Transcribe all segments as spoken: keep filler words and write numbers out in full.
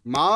মা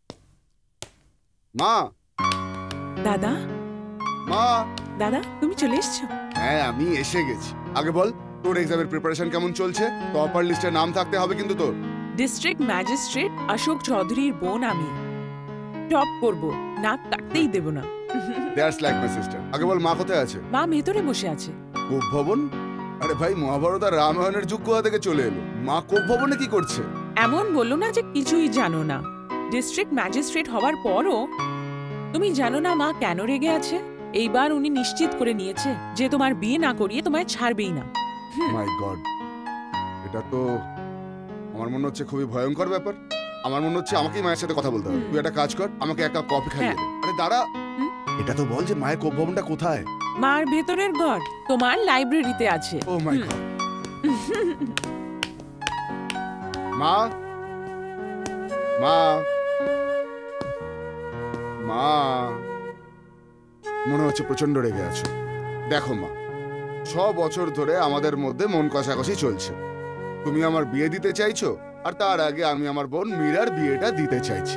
মা দাদা মা দাদা তুমি চলে এসছো? হ্যাঁ আমি এসে গেছি। আগে বল তোর এক্সামের প্রিপারেশন কেমন চলছে? টপার লিস্টে নাম থাকতে হবে কিন্তু তোর। ডিস্ট্রিক্ট ম্যাজিস্ট্রেট অশোক চৌধুরীর বোন আমি, টপ করব, নাক কাটতেই দেব না। That's like my sister. আগে বল মা কোথায় আছে? মা ভেতরে বসে আছে। কোপ ভবন? আরে ভাই মহাভারত আর রামায়ণের যুগ কোথা থেকে চলে এলো? মা কোপ ভবনে কি করছে? এমন বললো না যে কিছুই জানো না। ডিস্ট্রিক্ট ম্যাজিস্ট্রেট হওয়ার পরও তুমি জানো না মা কেন রেগে আছে? এইবার উনি নিশ্চিত করে নিয়েছে যে তোমার বিয়ে না করিয়ে তোমায় ছাড়বেই না। মাই গড, এটা তো আমার মনে হচ্ছে খুবই ভয়ঙ্কর ব্যাপার। আমার মনে হচ্ছে আমাকেই মায়ের সাথে কথা বলতে হবে। তুই একটা কাজ কর, আমাকে এক কাপ কফি খাইয়ে দে। আরে দাঁড়া, এটা তো বল যে মায়ের কোপ ভবনটা কোথায়? মার ভেতরের ঘর তোমার লাইব্রেরিতে আছে। Oh my God. মা মা মা মনে হচ্ছে প্রচন্ড রেগে আছো। দেখো মা, ছ বছর ধরে আমাদের মধ্যে মন কষাকষি চলছে। তুমি আমার বিয়ে দিতে চাইছো, আর তার আগে আমি আমার বোন মীরার বিয়েটা দিতে চাইছি।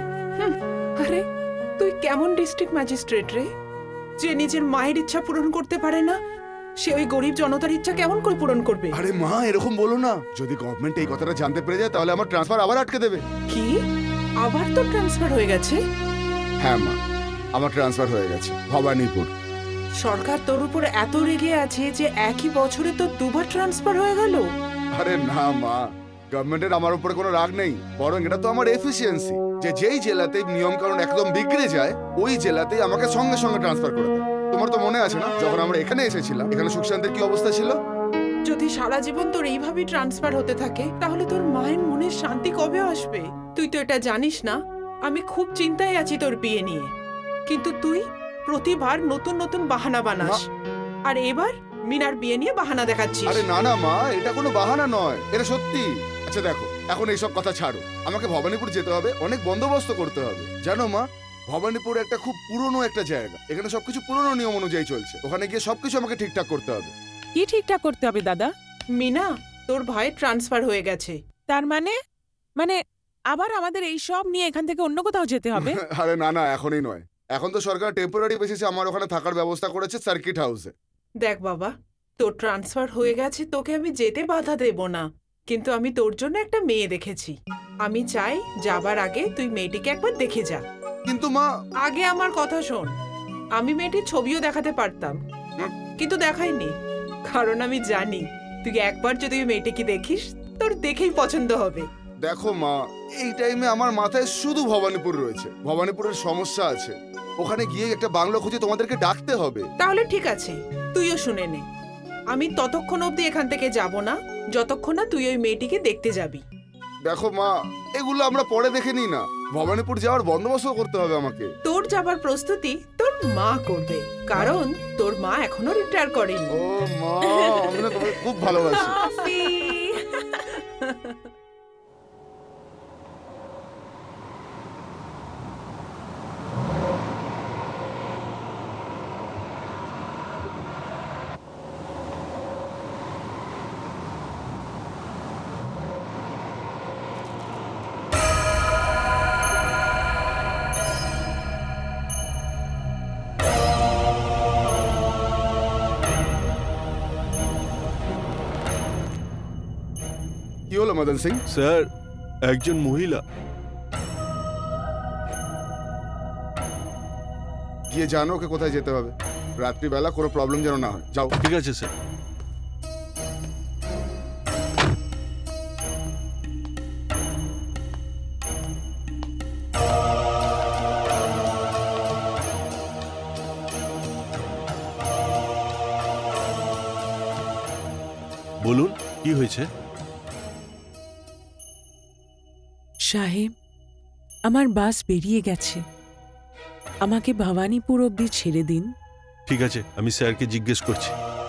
আরে তুই কেমন ডিস্ট্রিক্ট ম্যাজিস্ট্রেট রে, যে নিজের মায়ের ইচ্ছা পূরণ করতে পারে না, সে ওই গরিব জনতার ইচ্ছা কেমন করে পূরণ করবে? আরে মা এরকম বলো না। যদি গভর্নমেন্ট এই কথাটা জানতে পেরে যায় তাহলে আমার ট্রান্সফার আবার আটকে দেবে। কি আবার তো ট্রান্সফার হয়ে গেছে? হ্যাঁ মা, আমার ট্রান্সফার হয়ে গেছে ভবানীপুর। সরকার তোর উপর এত রেগে আছে যে একই বছরে তো দুবার ট্রান্সফার হয়ে গেল। আরে না মা, গভর্নমেন্টের আমার উপরে কোনো রাগ নেই, বরং এটা তো আমার এফিসিয়েন্সি যে যেই জেলাতে নিয়ম কানুন একদম বিগড়ে যায় ওই জেলাতেই আমাকে সঙ্গে সঙ্গে ট্রান্সফার করে দেয়। তোমার তো মনে আছে না যখন আমরা এখানে এসেছিলাম, এখানে সুখ শান্তির কি অবস্থা ছিল? যদি সারা জীবন তোর এইভাবেই ট্রান্সফার হতে থাকে তাহলে তোর মায়ের মনের শান্তি কবে আসবে? তুই তো এটা জানিস না আমি খুব চিন্তায় আছি তোর বিয়ে নিয়ে, কিন্তু তুই প্রতিবার নতুন নতুন বাহানা বানাস, আর এবার মিনার বিয়ে নিয়ে বাহানা দেখাচ্ছিস। আরে না না মা, এটা কোনো বাহানা নয়, এটা সত্যি। আচ্ছা দেখো, এখন এইসব কথা ছাড়ো, আমাকে ভবানীপুর যেতে হবে, অনেক বন্দোবস্ত করতে হবে। জানো মা, ভবানীপুর একটা খুব পুরনো একটা জায়গা, এখানে সবকিছু পুরনো নিয়ম অনুযায়ী চলছে। ওখানে গিয়ে সবকিছু আমাকে ঠিকঠাক করতে হবে। কি ঠিকঠাক করতে হবে দাদা? মিনা, তোর ভাইয়ের ট্রান্সফার হয়ে গেছে। তার মানে মানে আবার আমাদের এই সব নিয়ে এখান থেকে অন্য কোথাও যেতে হবে? আরে না না, এখনই নয়। এখন তো সরকার টেম্পোরারি বেসিসে আমার ওখানে থাকার ব্যবস্থা করেছে সার্কিট হাউসে। দেখ বাবা, তোর ট্রান্সফার হয়ে গেছে, তোকে আমি যেতে বাধা দেব না, কিন্তু আমি তোর জন্য একটা মেয়ে দেখেছি। আমি চাই যাবার আগে তুই মেয়েটিকে একবার দেখে যা। কিন্তু মা, আগে আমার কথা শোন। আমি মেয়েটির ছবিও দেখাতে পারতাম, কিন্তু দেখাইনি, কারণ আমি জানি তুই একবার যদি ওই মেয়েটিকে দেখিস তোর দেখেই পছন্দ হবে। দেখো মা, এই টাইমে আমার মাথায় শুধু ভবানীপুর রয়েছে। ভবানীপুরের সমস্যা আছে, ওখানে গিয়ে একটা বাংলো খুঁজে তোমাদেরকে ডাকতে হবে। তাহলে ঠিক আছে, তুইও শুনে নে। আমি ততক্ষণ অবধি এখান থেকে যাব না যতক্ষণ না তুই ওই মেয়েটিকে দেখতে যাবি। দেখো মা, এগুলো আমরা পরে দেখে নিই না, ভবানীপুর যাওয়ার বন্দোবস্ত করতে হবে আমাকে। তোর যাবার প্রস্তুতি তোর মা করবে, কারণ তোর মা এখনো রিটায়ার করেনি। ও মা, আমি না তোমাকে খুব ভালোবাসি। কি হলো মদন সিং? স্যার, একজন মহিলা। গিয়ে জানো ওকে কোথায় যেতে হবে। রাত্রিবেলা কোনো প্রবলেম যেন না হয়। যাও। ঠিক আছে স্যার। বলুন, কি হয়েছে? সাহেব, আমার বাস বেরিয়ে গেছে, আমাকে ভবানীপুর অবধি ছেড়ে দিন। ঠিক আছে, আমি স্যারকে জিজ্ঞেস করছি।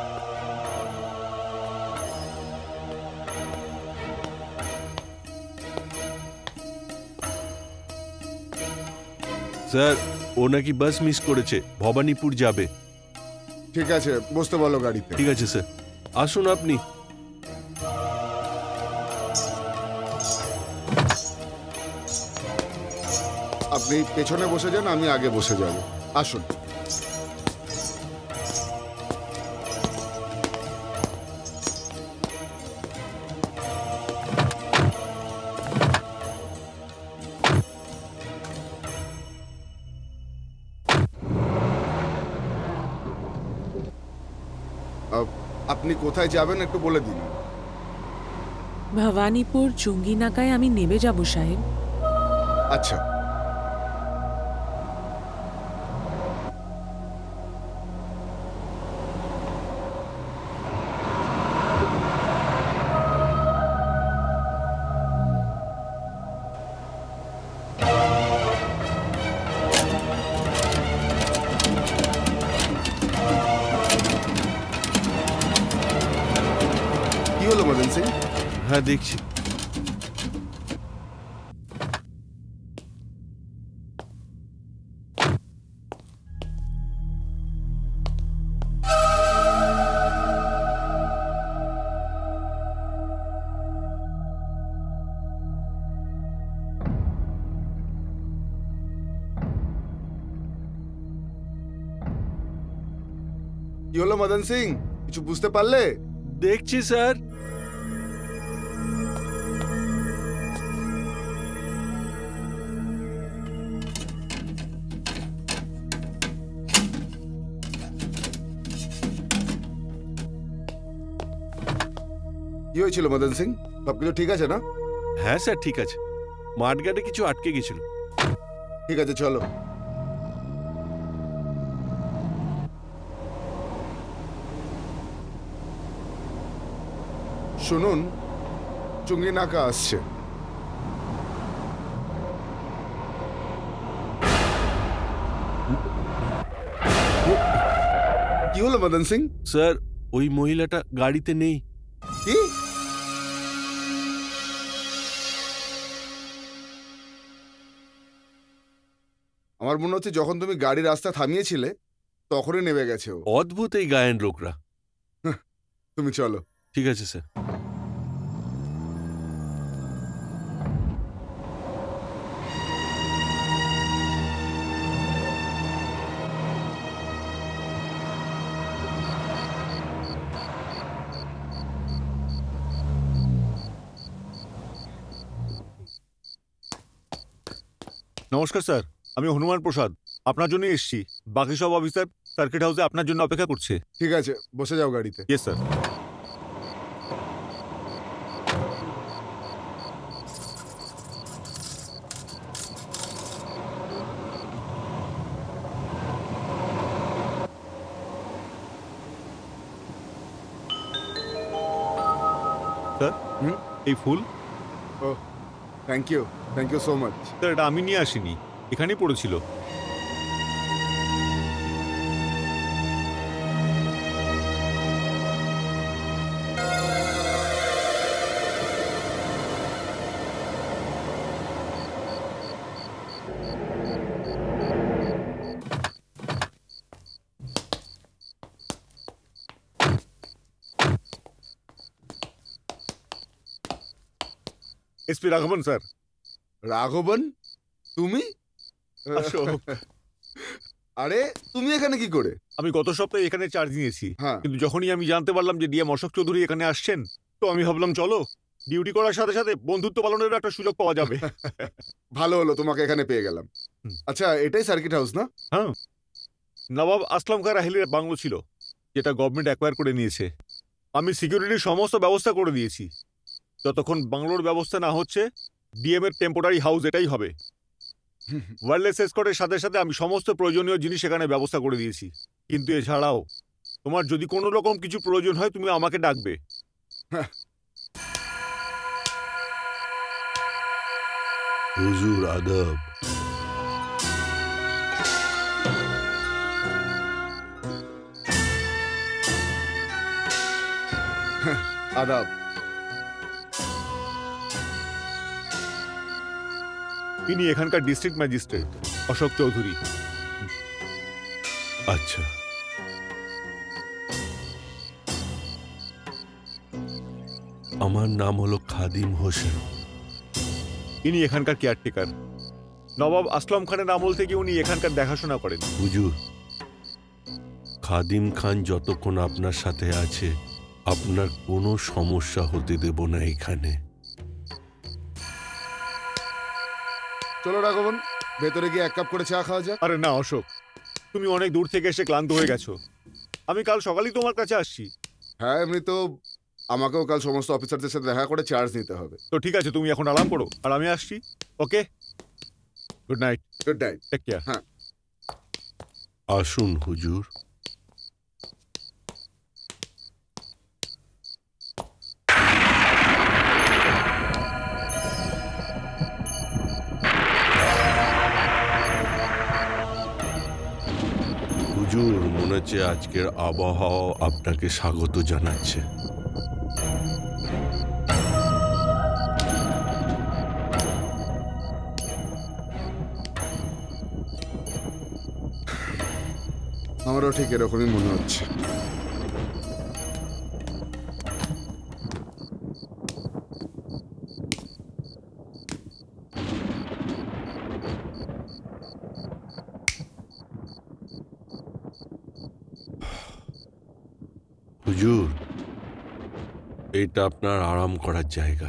স্যার, ও নাকি বাস মিস করেছে, ভবানীপুর যাবে। ঠিক আছে, বসতে বলো গাড়িতে। ঠিক আছে স্যার, আসুন আপনি। আপনি পেছনে বসে যান, আমি আগে বসে যাব। আসুন। আপ- আপনি কোথায় যাবেন একটু বলে দিন। ভবানীপুর চুঙ্গি নাকায় আমি নেমে যাব সাহেব। আচ্ছা। কি হলো মদন সিং? হ্যাঁ দেখছি। কি হলো মদন সিং, কিছু বুঝতে পারলে? দেখছি স্যার। কি হয়েছিল মদন সিং? সবকিছু ঠিক আছে না? হ্যাঁ স্যার ঠিক আছে, মাঠঘাটে কিছু আটকে গেছিল। ঠিক আছে, চলো। শুনুন, চুঙ্গি নাকা আসছে। কি হলো মদন সিং? স্যার ওই মহিলাটা গাড়িতে নেই। কি? আমার মনে হচ্ছে যখন তুমি গাড়ি রাস্তা থামিয়েছিলে তখনই নেমে গেছে ও। অদ্ভুত এই গায়েন লোকরা। তুমি চলো। ঠিক আছে স্যার। নমস্কার স্যার, আমি হনুমান প্রসাদ, আপনার জন্যই এসেছি। বাকি সব অফিসার সার্কিট হাউসে আপনার জন্য অপেক্ষা করছে। ঠিক আছে, বসে যাও গাড়িতে। Yes sir. স্যার, হুম? এই ফুল? ও, thank you, thank you so much. Sir এটা আমি নিয়ে আসিনি, এখানেই পড়েছিল। SP Raghavan sir. রাঘবন, তুমি? অশোক। আরে তুমি এখানে কি করে? আমি গত সপ্তাহে এখানে চার্জ নিয়েছি, হ্যাঁ। কিন্তু যখনই আমি জানতে পারলাম যে ডিএম অশোক চৌধুরী এখানে আসছেন, তো আমি ভাবলাম চলো ডিউটি করার সাথে সাথে বন্ধুত্ব পালনের একটা সুযোগ পাওয়া যাবে। ভালো হলো তোমাকে এখানে পেয়ে গেলাম। হুম। আচ্ছা, এটাই সার্কিট হাউস না? হ্যাঁ, নবাব আসলাম খাঁ রাহিলের বাংলো ছিল, যেটা গভর্নমেন্ট অ্যাকোয়ার করে নিয়েছে। আমি সিকিউরিটির সমস্ত ব্যবস্থা করে দিয়েছি। যতক্ষণ বাংলোর ব্যবস্থা না হচ্ছে, ডিএম এর টেম্পোরারি হাউস এটাই হবে। ওয়্যারলেস এসকর্টের সাথে সাথে আমি সমস্ত প্রয়োজনীয় জিনিস এখানে ব্যবস্থা করে দিয়েছি। কিন্তু এছাড়াও তোমার যদি কোনো রকম কিছু প্রয়োজন হয়, তুমি আমাকে ডাকবে। হুজুর আদব। আদাব। তিনি এখানকার ডিস্ট্রিক্ট ম্যাজিস্ট্রেট অশোক চৌধুরী। আচ্ছা, আমার নাম হলো খাদিম হোসেন। ইনি এখানকার কেয়ারটেকার। নবাব আসলাম খানের আমল থেকে উনি এখানকার দেখাশোনা করেন। হুজুর, খাদিম খান যতক্ষণ আপনার সাথে আছে আপনার কোনো সমস্যা হতে দেব না এখানে। চলো রাঘবন, ভেতরে গিয়ে এক কাপ করে চা খাওয়া যাক। আরে না অশোক, তুমি অনেক দূর থেকে এসে ক্লান্ত হয়ে গেছো। আমি কাল সকালেই তোমার কাছে আসছি। হ্যাঁ, এমনি তো আমাকেও কাল সমস্ত অফিসারদের সাথে দেখা করে চার্জ নিতে হবে। তো ঠিক আছে, তুমি এখন আরাম করো আর আমি আসছি। Okay, good night, good night. Take care. হ্যাঁ, আসুন হুজুর। হুজুর, মনে হচ্ছে আজকের আবহাওয়া আপনাকে স্বাগত জানাচ্ছে। আমারও ঠিক এরকমই মনে হচ্ছে। হুজুর, এটা আপনার আরাম করার জায়গা।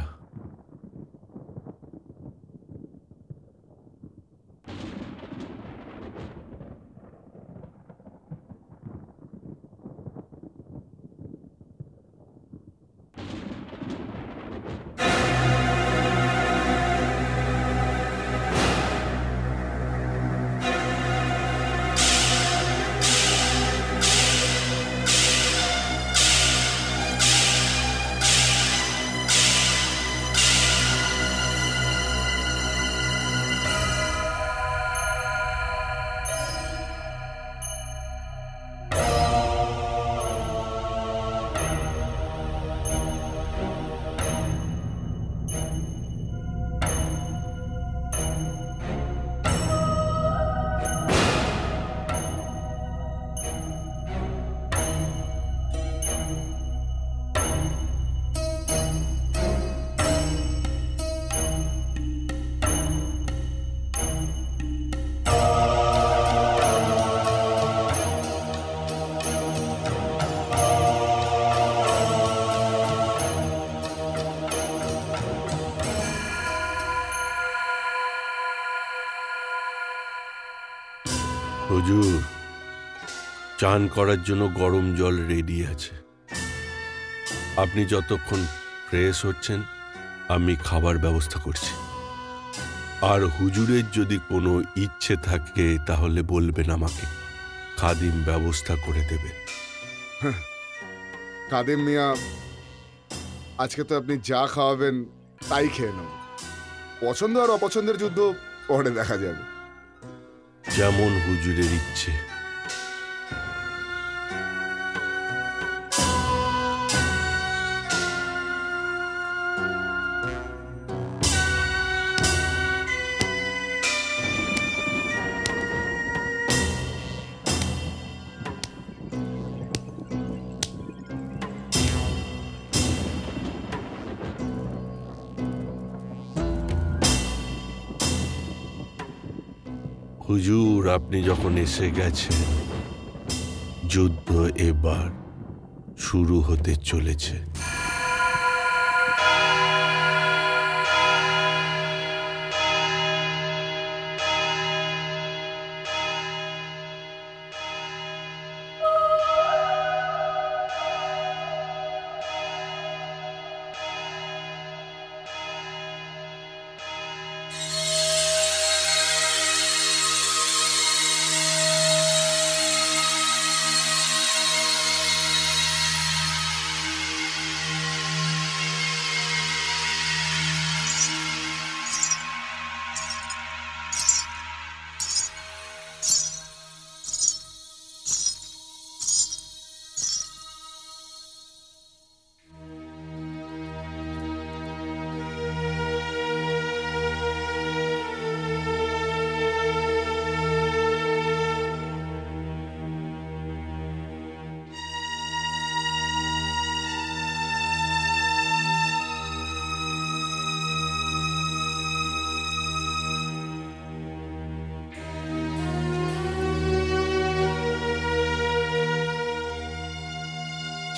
হুজুর, চান করার জন্য গরম জল রেডি আছে। আপনি যতক্ষণ ফ্রেশ হচ্ছেন আমি খাবার ব্যবস্থা করছি। আর হুজুরের যদি কোনো ইচ্ছে থাকে তাহলে বলবেন আমাকে, খাদিম ব্যবস্থা করে দেবে। কাদিম মিয়া, আজকে তো আপনি যা খাওয়াবেন তাই খেয়ে নেব। পছন্দ আর অপছন্দের যুদ্ধ পরে দেখা যাবে। যেমন হুজুরের ইচ্ছে। হুজুর, আপনি যখন এসে গেছেন, যুদ্ধ এবার শুরু হতে চলেছে।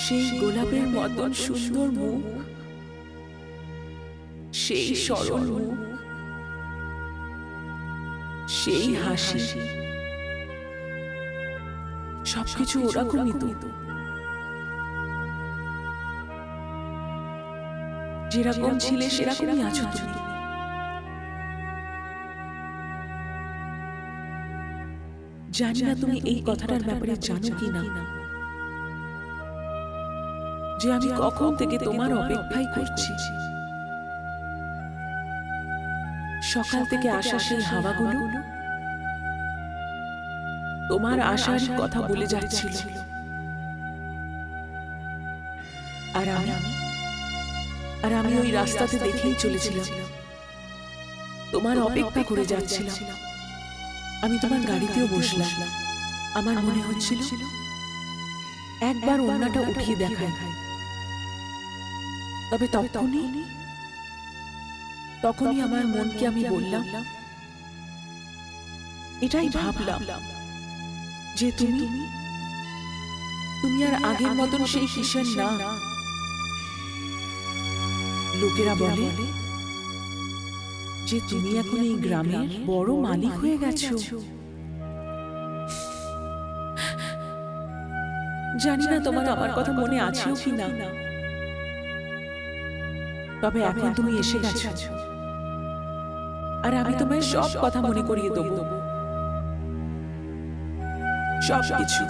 সেই গোলাপের মতন সুন্দর মুখ, সেই সরল মুখ, সেই হাসি, সবকিছু ওরকমই তো, যেরকম ছিলে সেরকমই আছো তুমি। জানি না তুমি এই কথাটার ব্যাপারে জানো কি না, যে আমি কখন থেকে তোমার অপেক্ষাই করছি। সকাল থেকে আসা সেই হাওয়াগুলো তোমার আশার কথা বলে যাচ্ছিল, আর আমি আর আমি ওই রাস্তাতে দেখেই চলেছিলাম, তোমার অপেক্ষা করে যাচ্ছিলাম। আমি তোমার গাড়িতেও বসলাম, আমার মনে হচ্ছিল একবার ওড়নাটা উঠিয়ে দেখায়, তবে তখনই তখনই আমার মনকে আমি বললাম, এটাই ভাবলাম যে তুমি তুমি আর আগের মতন সেই কিশোর না। লোকেরা বলে যে তুমি এখন এই গ্রামের বড় মালিক হয়ে গেছো। জানি না তোমার আমার কথা মনে আছেও কি না, তবে এখন তুমি এসে গেছো, আর আমি তোমায় সব কথা মনে করিয়ে দেবো, সব কিছু।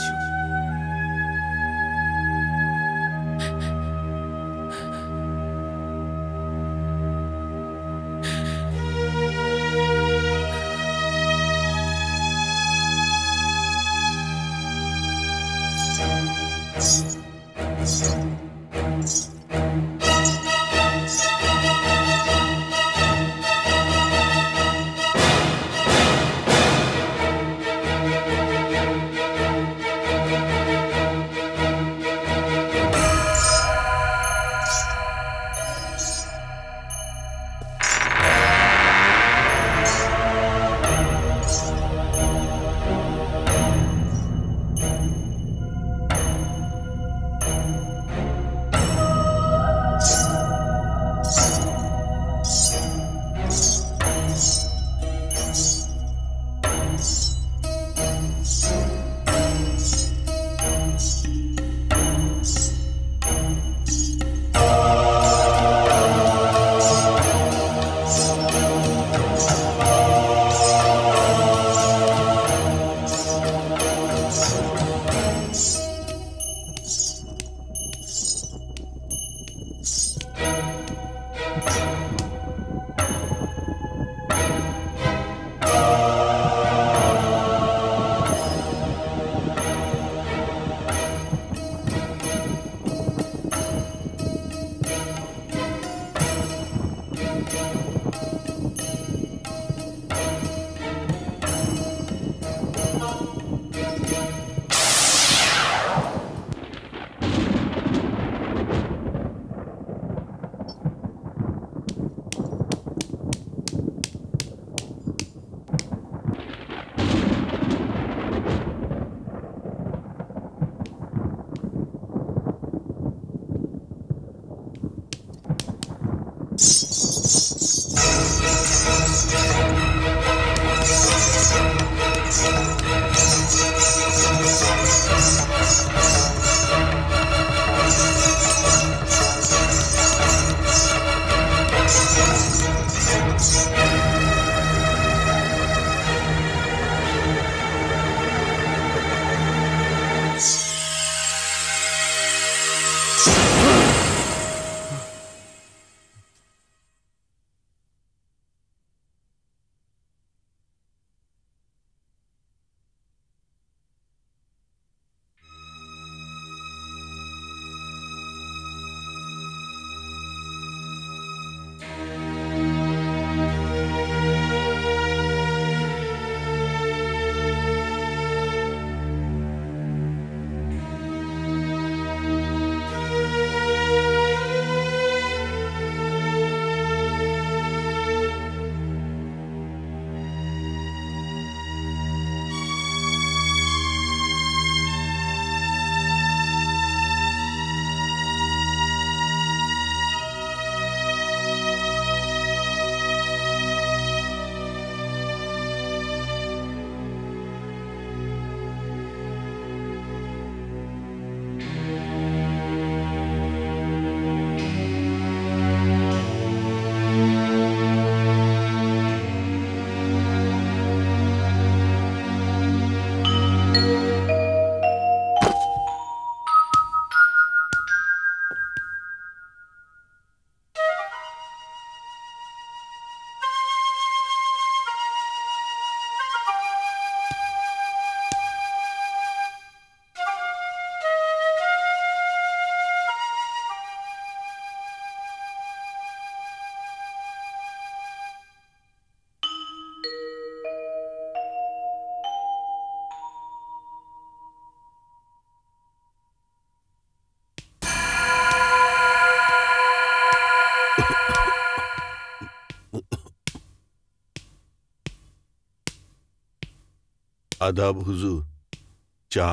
আদাব হুজুর, চা।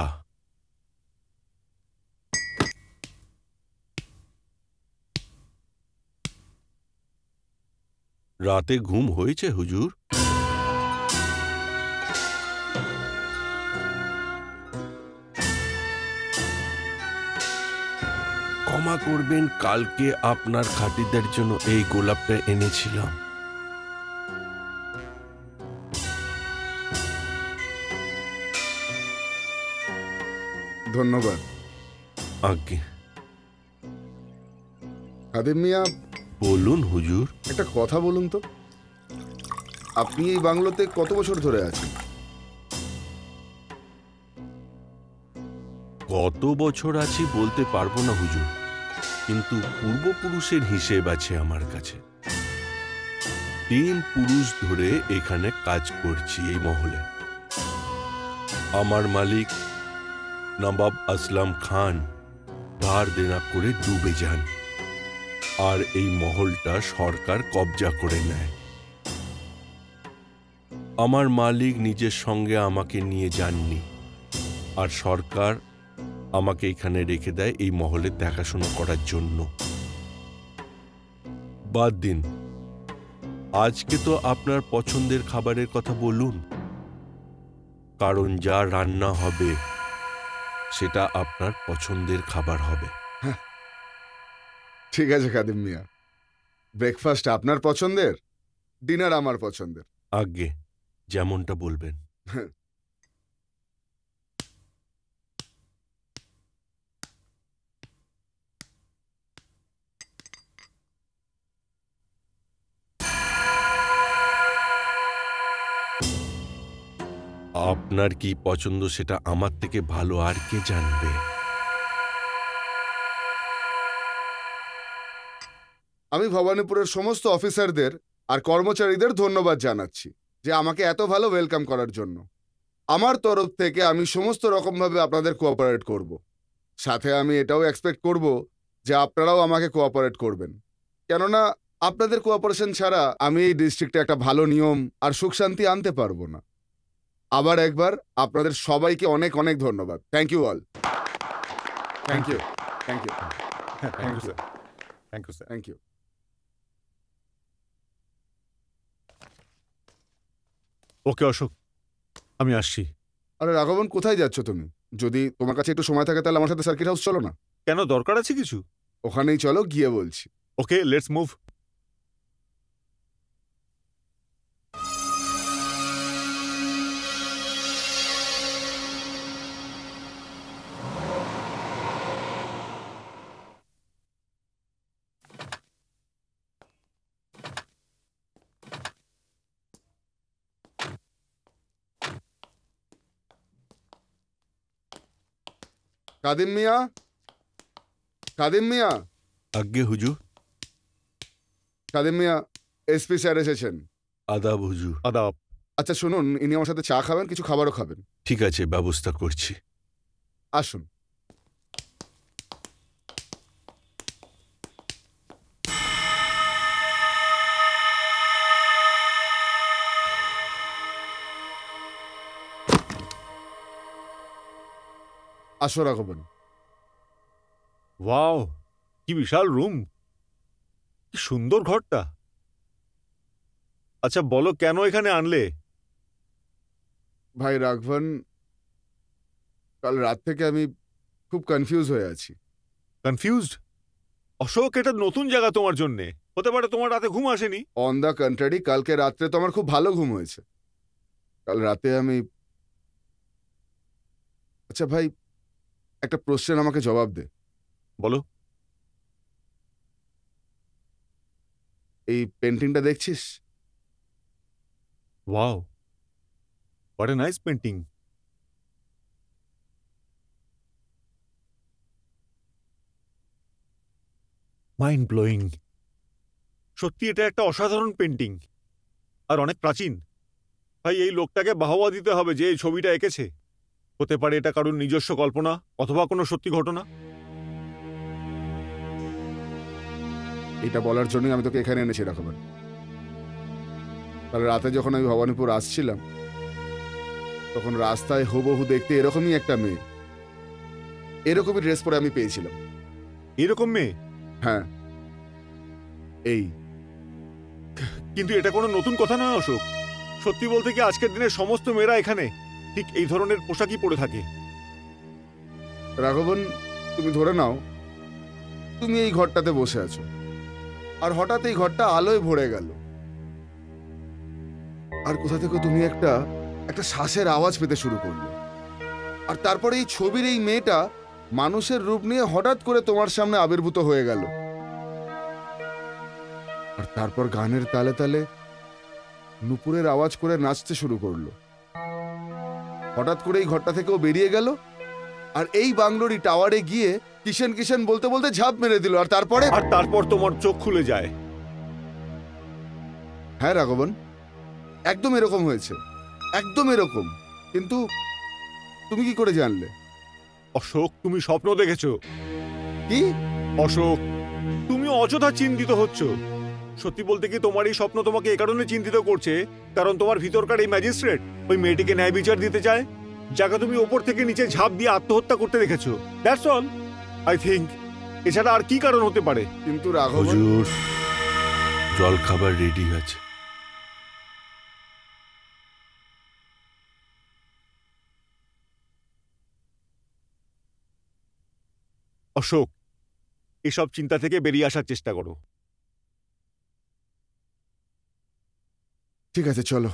রাতে ঘুম হয়েছে হুজুর? ক্ষমা করবেন, কালকে আপনার খাতিরদের জন্য এই গোলাপটা এনেছিলাম। ধন্যবাদ। আজ্ঞে। খাদিম মিয়া, বলুন হুজুর। একটা কথা বলুন তো, আপনি এই বাংলোতে কত বছর ধরে আছেন? কত বছর আছি বলতে পারবো না হুজুর, কিন্তু পূর্বপুরুষের হিসেব আছে আমার কাছে। তিন পুরুষ ধরে এখানে কাজ করছি এই মহলে। আমার মালিক নবাব আসলাম খান ধার দেনা করে ডুবে যান, আর এই মহলটা সরকার কবজা করে নেয়। আমার মালিক নিজের সঙ্গে আমাকে নিয়ে যাননি, আর সরকার আমাকে এখানে রেখে দেয় এই মহলের দেখাশোনা করার জন্য। বাদ দিন, আজকে তো আপনার পছন্দের খাবারের কথা বলুন, কারণ যা রান্না হবে সেটা আপনার পছন্দের খাবার হবে। ঠিক আছে খাদিম মিয়া, ব্রেকফাস্ট আপনার পছন্দের, ডিনার আমার পছন্দের। আজ্ঞে, যেমনটা বলবেন। আপনার কি পছন্দ সেটা আমার থেকে ভালো আর কে জানবে? আমি ভবানীপুরের সমস্ত অফিসারদের আর কর্মচারীদের ধন্যবাদ জানাচ্ছি যে আমাকে এত ভালো ওয়েলকাম করার জন্য। আমার তরফ থেকে আমি সমস্ত রকমভাবে আপনাদের কোঅপারেট করব। সাথে আমি এটাও এক্সপেক্ট করব যে আপনারাও আমাকে কোঅপারেট করবেন, কেননা আপনাদের কোঅপারেশন ছাড়া আমি এই ডিস্ট্রিক্টে একটা ভালো নিয়ম আর সুখ শান্তি আনতে পারবো না। আবার একবার আপনাদের সবাইকে অনেক অনেক ধন্যবাদ। Thank you all. Thank you thank you thank you sir, thank you sir. Thank you. Okay Ashok, আমি আসছি। আরে রাঘবন, কোথায় যাচ্ছ তুমি? যদি তোমার কাছে একটু সময় থাকে তাহলে আমার সাথে সার্কিট হাউস চলো না। কেন, দরকার আছে কিছু? ওখানেই চলো, গিয়ে বলছি। ওকে, লেটস মুভ। কাদিম মিয়া, কাদিম মিয়া, আজ্ঞে হুজুর। কাদিম মিয়া, এসপি স্যার এসেছেন। আদাব হুজুর। আদাব। আচ্ছা শুনুন, ইনি আমার সাথে চা খাবেন, কিছু খাবারও খাবেন। ঠিক আছে, ব্যবস্থা করছি। আসুন। আসো রাঘবন। ওয়াও, কি বিশাল রুম, কি সুন্দর ঘরটা। আচ্ছা বলো, কেন এখানে আনলে? ভাই রাঘবন, কাল রাত থেকে আমি খুব কনফিউজ হয়ে আছি। কনফিউজড? অশোক, এটা নতুন জায়গা তোমার জন্যে, হতে পারে তোমার রাতে ঘুম আসেনি। অন দ্য কন্ট্রারি, কালকে রাত্রে তো আমার খুব ভালো ঘুম হয়েছে। কাল রাতে আমি, আচ্ছা ভাই, একটা প্রশ্নের আমাকে জবাব দে। বলো। এই পেন্টিংটা দেখছিস? Wow, what a nice painting. Mind blowing. সত্যি এটা একটা অসাধারণ পেন্টিং, আর অনেক প্রাচীন। ভাই, এই লোকটাকে বাহবা দিতে হবে যে এই ছবিটা এঁকেছে। হতে পারে এটা কারোর নিজস্ব কল্পনা অথবা কোনো সত্যি ঘটনা। এটা বলার জন্যই আমি তোকে এখানে এনেছি রাঘবন। কাল রাতে যখন আমি ভবানীপুর আসছিলাম, তখন রাস্তায় হুবহু দেখতে এরকমই একটা মেয়ে, এরকমই ড্রেস পরে আমি পেয়েছিলাম। এরকম মেয়ে? হ্যাঁ, এই কিন্তু এটা কোনো নতুন কথা নয় অশোক। সত্যি বলতে কি আজকের দিনে সমস্ত মেয়েরা এখানে ঠিক এই ধরনের পোশাকই পরে থাকে। রাঘবন, তুমি ধরে নাও তুমি এই ঘরটাতে বসে আছো, আর হঠাৎ এই ঘরটা আলোয় ভরে গেল, আর কোথা থেকে তুমি একটা একটা শ্বাসের আওয়াজ পেতে শুরু করলে, আর তারপরে এই ছবির এই মেয়েটা মানুষের রূপ নিয়ে হঠাৎ করে তোমার সামনে আবির্ভূত হয়ে গেল, আর তারপর গানের তালে তালে নুপুরের আওয়াজ করে নাচতে শুরু করলো। হঠাৎ করে এই ঘরটা থেকেও বেরিয়ে গেল, আর এই বাংলোরই টাওয়ারে গিয়ে কিষেন কিষেন বলতে বলতে ঝাঁপ মেরে দিল, আর তারপরে আর তারপর তোমার চোখ খুলে যায়। হ্যাঁ রাঘবন, একদম এরকম হয়েছে, একদম এরকম। কিন্তু তুমি কি করে জানলে? অশোক, তুমি স্বপ্ন দেখেছো। কি? অশোক, তুমি অযথা চিন্তিত হচ্ছ। সত্যি বলতে কি তোমার এই স্বপ্ন তোমাকে এই কারণে চিন্তিত করছে কারণ তোমার ভিতরকার এই ম্যাজিস্ট্রেট ওই মেয়েটিকে ন্যায় বিচার দিতে চায়, যাকে তুমি ওপর থেকে নিচে ঝাঁপ দিয়ে আত্মহত্যা করতে দেখেছো। That's all, I think. এছাড়া আর কি কারণ হতে পারে? কিন্তু রাঘবন, হুজুর, জল খাবার রেডি আছে। অশোক, এসব চিন্তা থেকে বেরিয়ে আসার চেষ্টা করো। ঠিক আছে চলো।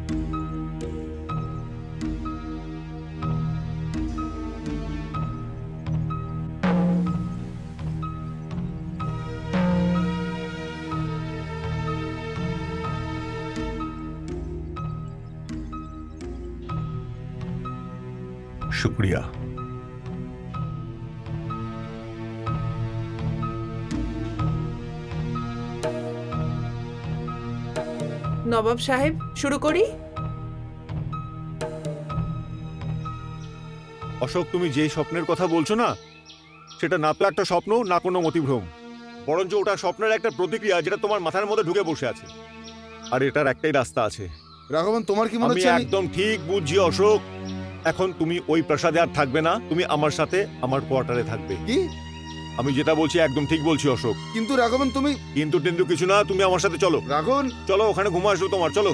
शुक्रिया। নবাব সাহেব শুরু করি। অশোক, তুমি যে স্বপ্নের কথা বলছো না, সেটা না তো একটা স্বপ্ন, না কোনো মতিভ্রম, বরঞ্চ ওটা স্বপ্নের একটা প্রতিক্রিয়া যেটা তোমার মাথার মধ্যে ঢুকে বসে আছে। আর এটার একটাই রাস্তা আছে। রাঘবন, তোমার কি মনে আমি হচ্ছে আমি একদম ঠিক বুঝছি অশোক। এখন তুমি ওই প্রাসাদে আর থাকবে না, তুমি আমার সাথে আমার কোয়ার্টারে থাকবে। কি? আমি যেটা বলছি একদম ঠিক বলছি অশোক। কিন্তু রাঘবন তুমি কিন্তু টিন্তু কিছু না, তুমি আমার সাথে চলো। রাঘবন, চলো, ওখানে ঘুমা আসলো তোমার, চলো।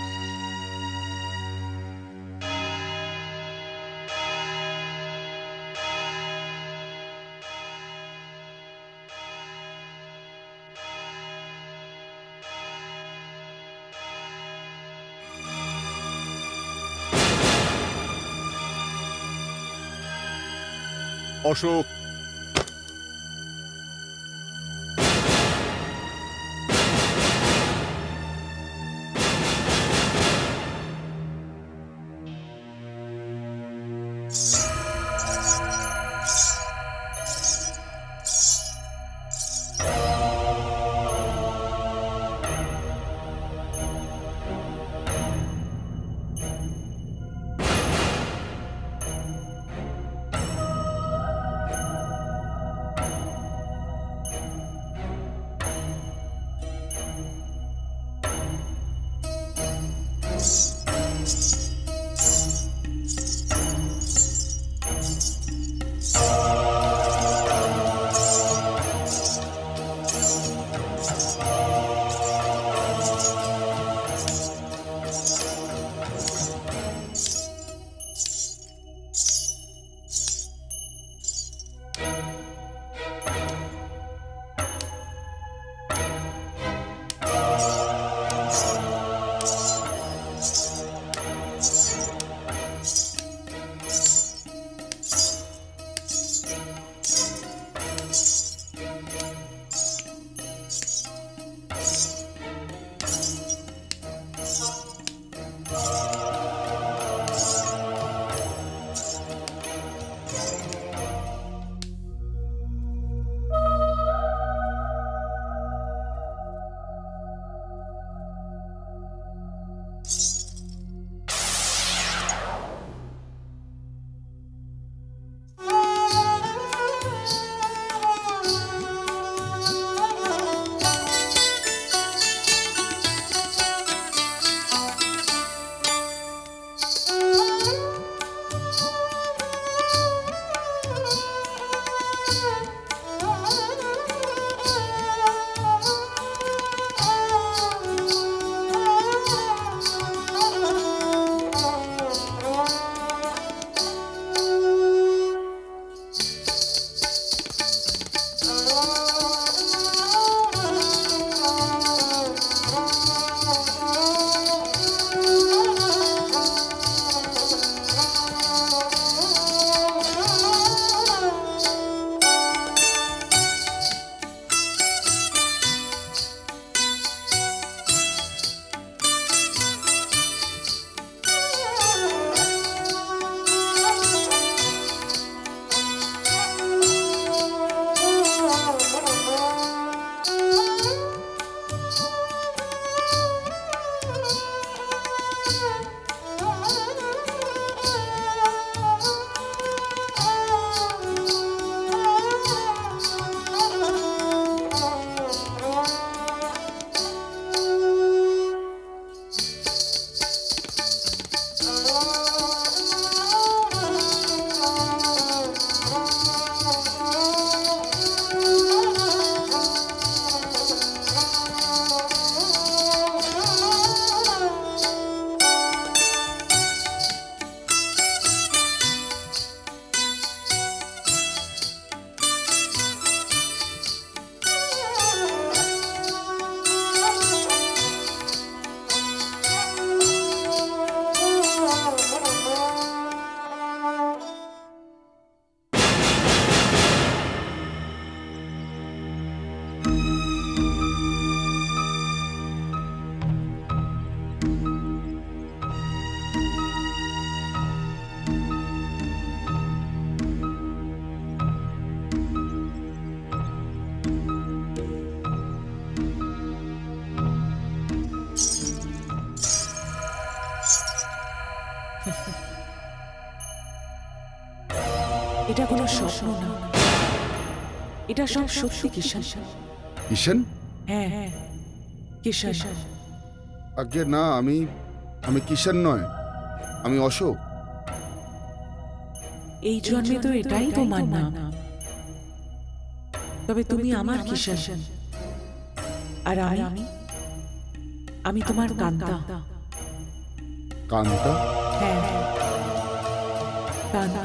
অশোক, এটা কোনো স্বপ্ন না, এটা সব সত্যি কিষান। কিষান? হ্যাঁ হ্যাঁ কিষান। আজ্ঞে না, আমি আমি কিষান নয়, আমি অশোক। এই জন্মে তো এটাই তোমার নাম, তবে তুমি আমার কিষান আর আমি আমি তোমার কান্তা। কান্তা? হ্যাঁ কান্তা।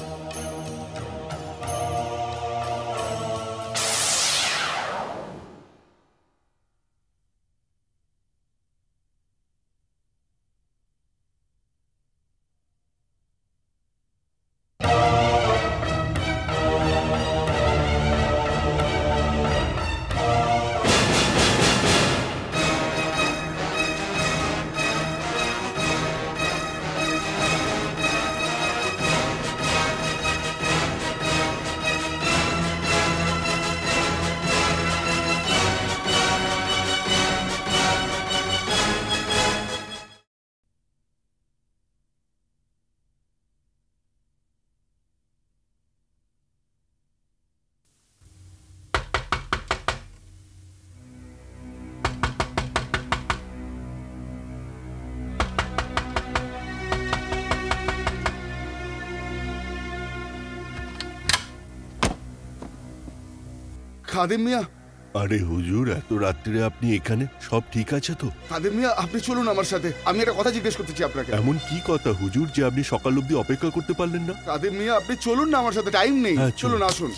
খাদিম মিয়া, আরে হুজুর, এত রাত্রিরে আপনি এখানে? সব ঠিক আছে তো? খাদিম মিয়া, আপনি চলুন আমার সাথে, আমি একটা কথা জিজ্ঞেস করতে চাই আপনাকে। এমন কি কথা হুজুর যে আপনি সকাল অবধি অপেক্ষা করতে পারলেন না? খাদিম মিয়া, আপনি চলুন না আমার সাথে, টাইম নেই। হ্যাঁ, চলুন। চলুন, আসুন,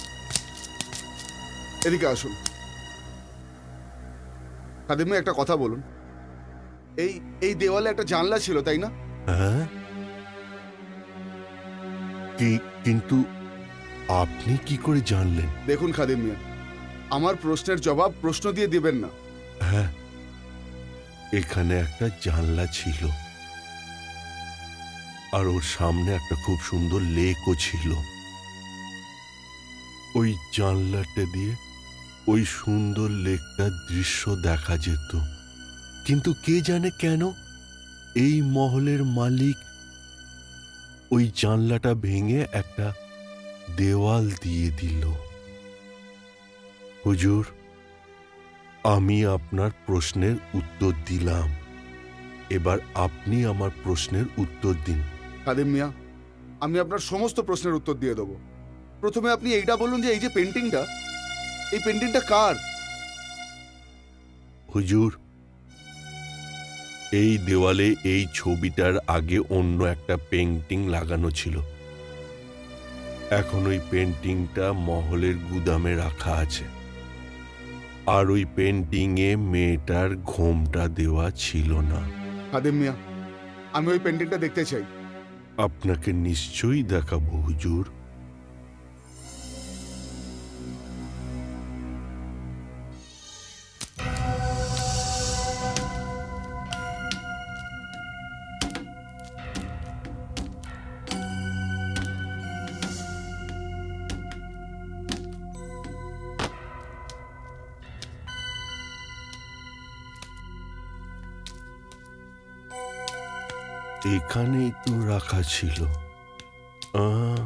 এদিকে আসুন। খাদিম মিয়া, একটা কথা বলুন, এই এই দেওয়ালে একটা জানলা ছিল, তাই না? হ্যাঁ, কি কিন্তু আপনি কি করে জানলেন? দেখুন খাদিম মিয়া, আমার প্রশ্নের জবাব প্রশ্ন দিয়ে দিবেন না। হ্যাঁ, এখানে একটা জানলা ছিল আর ওর সামনে একটা খুব সুন্দর লেকও ছিল। ওই জানলাটা দিয়ে ওই সুন্দর লেকটার দৃশ্য দেখা যেত, কিন্তু কে জানে কেন এই মহলের মালিক ওই জানলাটা ভেঙে একটা দেওয়াল দিয়ে দিল। হুজুর, আমি আপনার প্রশ্নের উত্তর দিলাম, এবার আপনি আমার প্রশ্নের উত্তর দিন। খাদিম মিয়া, আমি আপনার সমস্ত প্রশ্নের উত্তর দিয়ে দেবো। প্রথমে আপনি এইটা বলুন যে এই যে পেন্টিংটা, এই পেন্টিংটা কার? হুজুর, এই দেওয়ালে এই ছবিটার আগে অন্য একটা পেন্টিং লাগানো ছিল। এখন ওই পেন্টিংটা মহলের গুদামে রাখা আছে, আর ওই পেন্টিংয়ে মেয়েটার ঘোমটা দেওয়া ছিল না। খাদিম মিয়া, আমি ওই পেন্টিংটা দেখতে চাই। আপনাকে নিশ্চয়ই দেখাবো হুজুর। এখানেই তো রাখা ছিল। আহ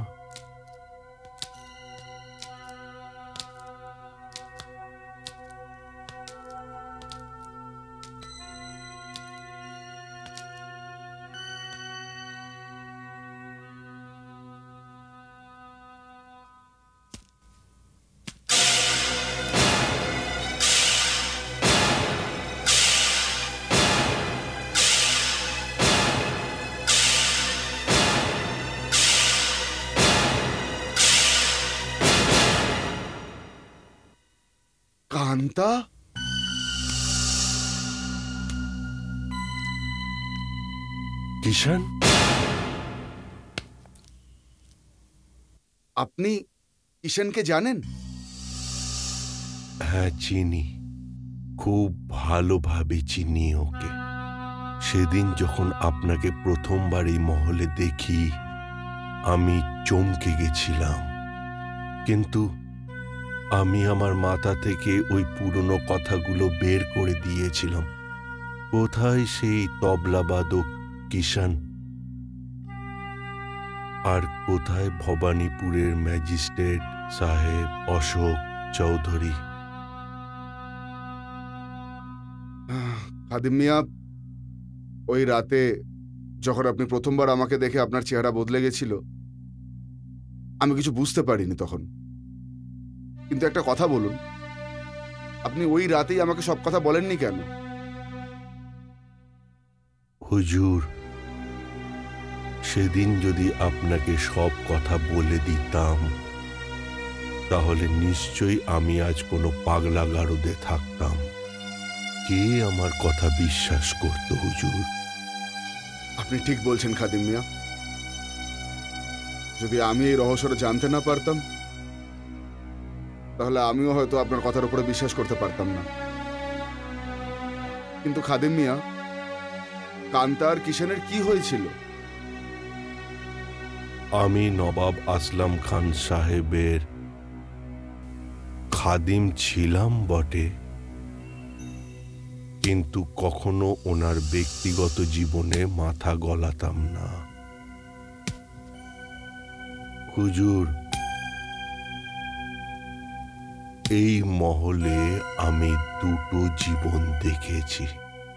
কান্তা? কিষান, আপনি কিষানকে জানেন? হ্যাঁ চিনি, খুব ভালোভাবে চিনি ওকে। সেদিন যখন আপনাকে প্রথমবার এই মহলে দেখি আমি চমকে গেছিলাম, কিন্তু আমি আমার মাথা থেকে ওই পুরনো কথাগুলো বের করে দিয়েছিলাম। কোথায় সেই তবলাবাদক কিষান? আর কোথায় ভবানীপুরের ম্যাজিস্ট্রেট সাহেব অশোক চৌধুরী? খাদিম মিয়া, ওই রাতে যখন আপনি প্রথমবার আমাকে দেখে আপনার চেহারা বদলে গেছিল, আমি কিছু বুঝতে পারিনি তখন। কিন্তু একটা কথা বলুন, আপনি ওই রাতেই আমাকে সব কথা বলেননি কেন? হুজুর, সেদিন যদি আপনাকে সব কথা বলে দিতাম তাহলে নিশ্চয়ই আমি আজ কোনো পাগলা গারদে থাকতাম। কে আমার কথা বিশ্বাস করত হুজুর? আপনি ঠিক বলছেন খাদিম মিয়া। যদি আমি এই রহস্যটা জানতে না পারতাম তাহলে আমিও হয়তো আপনার কথার উপরে বিশ্বাস করতে পারতাম না। কিন্তু খাদিম মিয়া, কান্তা আর কিষানের কি হয়েছিল? আমি নবাব আসলাম খান সাহেবের খাদিম ছিলাম বটে, কিন্তু কখনো ওনার ব্যক্তিগত জীবনে মাথা গলাতাম না হুজুর। এই মহলে আমি দুটো জীবন দেখেছি।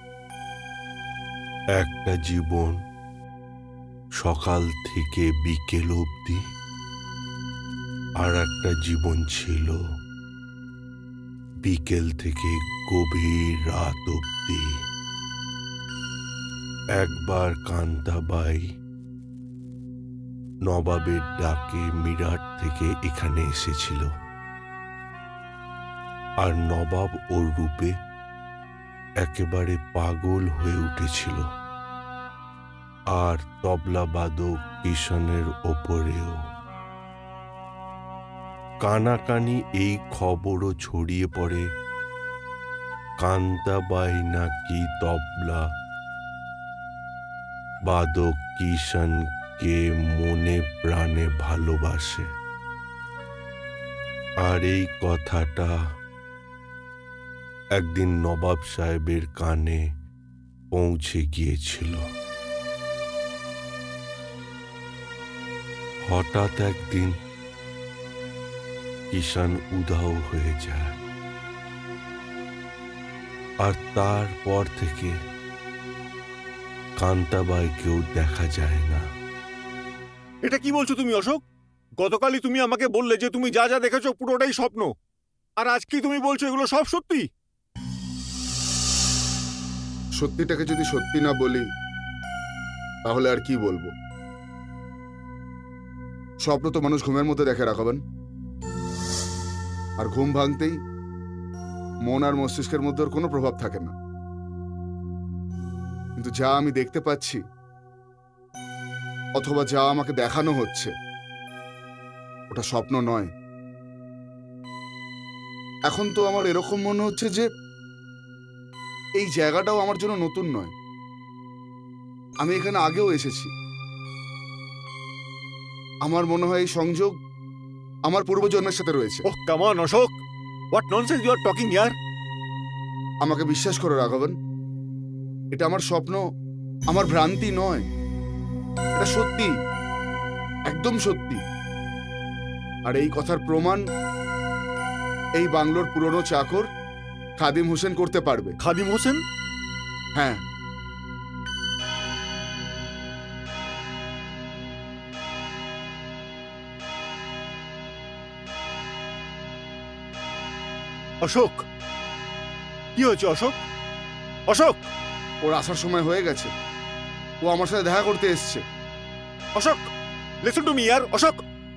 একটা জীবন সকাল থেকে বিকেল অবধি, আর একটা জীবন ছিল বিকেল থেকে গভীর রাত অবধি। একবার কান্তাবাই নবাবের ডাকে মিরাট থেকে এখানে এসেছিল, আর নবাব ওর রূপে একেবারে পাগল হয়ে উঠেছিল, আর তবলাবাদক কিষানের ওপরেও। কানাকানি এই খবরও ছড়িয়ে পড়ে কান্তাবাই নাকি তবলা বাদক কিষানকে মনে প্রাণে ভালোবাসে। আর এই কথাটা একদিন নবাব সাহেবের কানে পৌঁছে গিয়েছিল। হঠাৎ একদিন কিষান উধাও হয়ে যায়, আর তারপর থেকে কান্তাবাইকেও দেখা যায় না। এটা কি বলছো তুমি অশোক? গতকালই তুমি আমাকে বললে যে তুমি যা যা দেখেছো পুরোটাই স্বপ্ন, আর আজকে তুমি বলছো এগুলো সব সত্যি। সত্যিটাকে যদি সত্যি না বলি তাহলে আর কি বলবো? স্বপ্ন তো মানুষ ঘুমের মধ্যে দেখে রাখবেন, আর ঘুম ভাঙতেই মন আর মস্তিষ্কের মধ্যে ওর কোনো প্রভাব থাকে না। কিন্তু যা আমি দেখতে পাচ্ছি অথবা যা আমাকে দেখানো হচ্ছে ওটা স্বপ্ন নয়। এখন তো আমার এরকম মনে হচ্ছে যে এই জায়গাটাও আমার জন্য নতুন নয়। আমি এখানে আগেও এসেছি। আমার মনে হয় এই সংযোগ আমার পূর্বজন্মের সাথে রয়েছে। Oh come on Ashok, what nonsense you are talking ইয়ার। আমাকে বিশ্বাস করে রাখবেন, এটা আমার স্বপ্ন, আমার ভ্রান্তি নয়, এটা সত্যি, একদম সত্যি। আর এই কথার প্রমাণ এই বাংলোর পুরনো চাকর খাদিম হোসেন করতে পারবে। খাদিম হোসেন? হ্যাঁ, অশোক, কি হয়েছে অশোক? অশোক, ওর আসার সময় হয়ে গেছে। ও আমার সাথে দেখা করতে এসছে। অশোক, লিসেন টু মি ইয়ার। অশোক,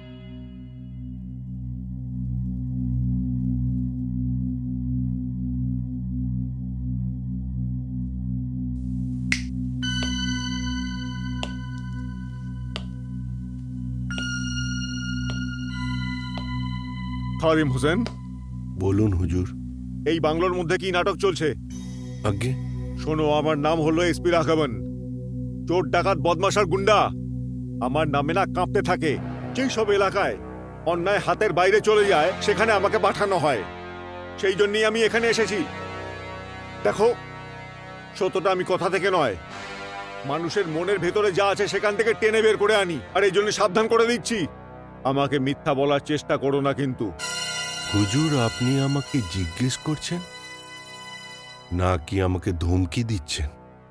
খাদিম হোসেন, বলুন হুজুর। এই বাংলোর মধ্যে কি নাটক চলছে? আগে শোনো, আমার নাম হলো এসপি রাঘবন, চোর ডাকাত বদমাশ আর গুন্ডা। আমার নামে না কাঁপতে থাকে। যেই সব এলাকায় অন্যায় হাতের বাইরে চলে যায় সেখানে আমাকে পাঠানো হয়। সেই জন্যই আমি এখানে এসেছি। দেখো, সত্যটা আমি কথা থেকে নয়, মানুষের মনের ভেতরে যা আছে সেখান থেকে টেনে বের করে আনি। আর এই জন্য সাবধান করে দিচ্ছি, আমাকে মিথ্যা বলার চেষ্টা করো না কিন্তু। হুজুর, আপনি আমাকে জিজ্ঞেস করছেন নাকি আমাকে ধমকি দিচ্ছেন?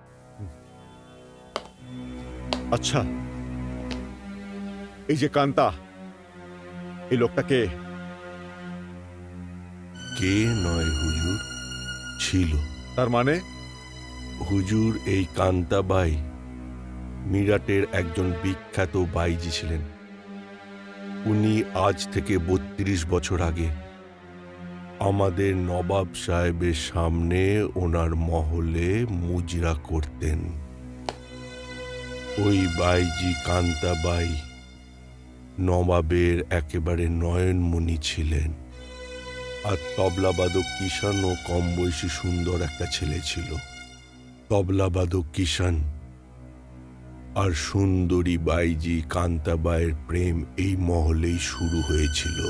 আচ্ছা, এই যে কান্তা, এই লোকটাকে কে নয় হুজুর, ছিল। তার মানে? হুজুর, এই কান্তাবাই মিরাটের একজন বিখ্যাত বাইজি ছিলেন। উনি আজ থেকে বত্রিশ বছর আগে আমাদের নবাব সাহেবের সামনে ওনার মহলে মুজরা করতেন। ওই বাইজি কান্তাবাই নবাবের একেবারে নয়নমণি ছিলেন। আর তবলাবাদক কিষানও কম বয়সী সুন্দর একটা ছেলে ছিল। তবলাবাদক কিষান আর সুন্দরী বাইজি কান্তাবাইয়ের প্রেম এই মহলেই শুরু হয়েছিল।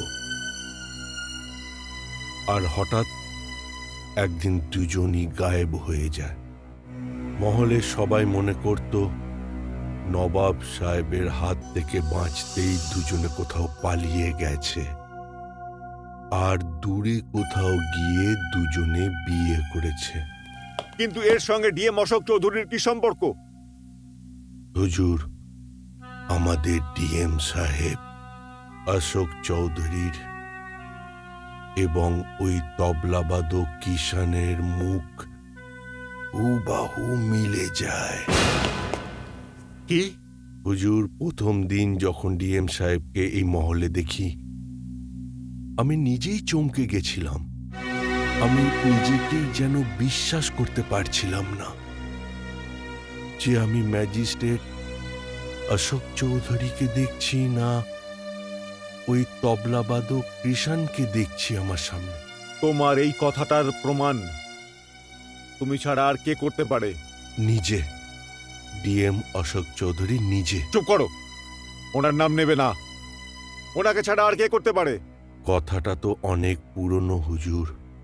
আর হঠাৎ একদিন দুজনই গায়েব হয়ে যায়। মহলের সবাই মনে করত নবাব সাহেবের হাত থেকে বাঁচতেই দুজনে কোথাও পালিয়ে গেছে, আর দূরে কোথাও গিয়ে দুজনে বিয়ে করেছে। কিন্তু এর সঙ্গে ডিএম অশোক চৌধুরীর কি সম্পর্ক? হুজুর, আমাদের ডিএম সাহেব অশোক চৌধুরীর এবং ওই তবলাবাদক কিষানের মুখ হুবাহু মিলে যায়। কি? হুজুর, প্রথম দিন যখন ডিএম সাহেবকে এই মহলে দেখি আমি নিজেই চমকে গেছিলাম। আমি নিজেকেই যেন বিশ্বাস করতে পারছিলাম না যে আমি ম্যাজিস্ট্রেট অশোক চৌধুরীকে দেখছি না ওই তবলাবাদক কৃষাণকে দেখছি আমার সামনে। তোমার এই কথাটার প্রমাণ তুমি ছাড়া আর কে করতে পারে? নিজে, ডিএম অশোক চৌধুরী নিজে। চুপ করো, ওনার নাম নেবে না। ওনাকে ছাড়া আর কে করতে পারে? কথাটা তো অনেক পুরনো হুজুর।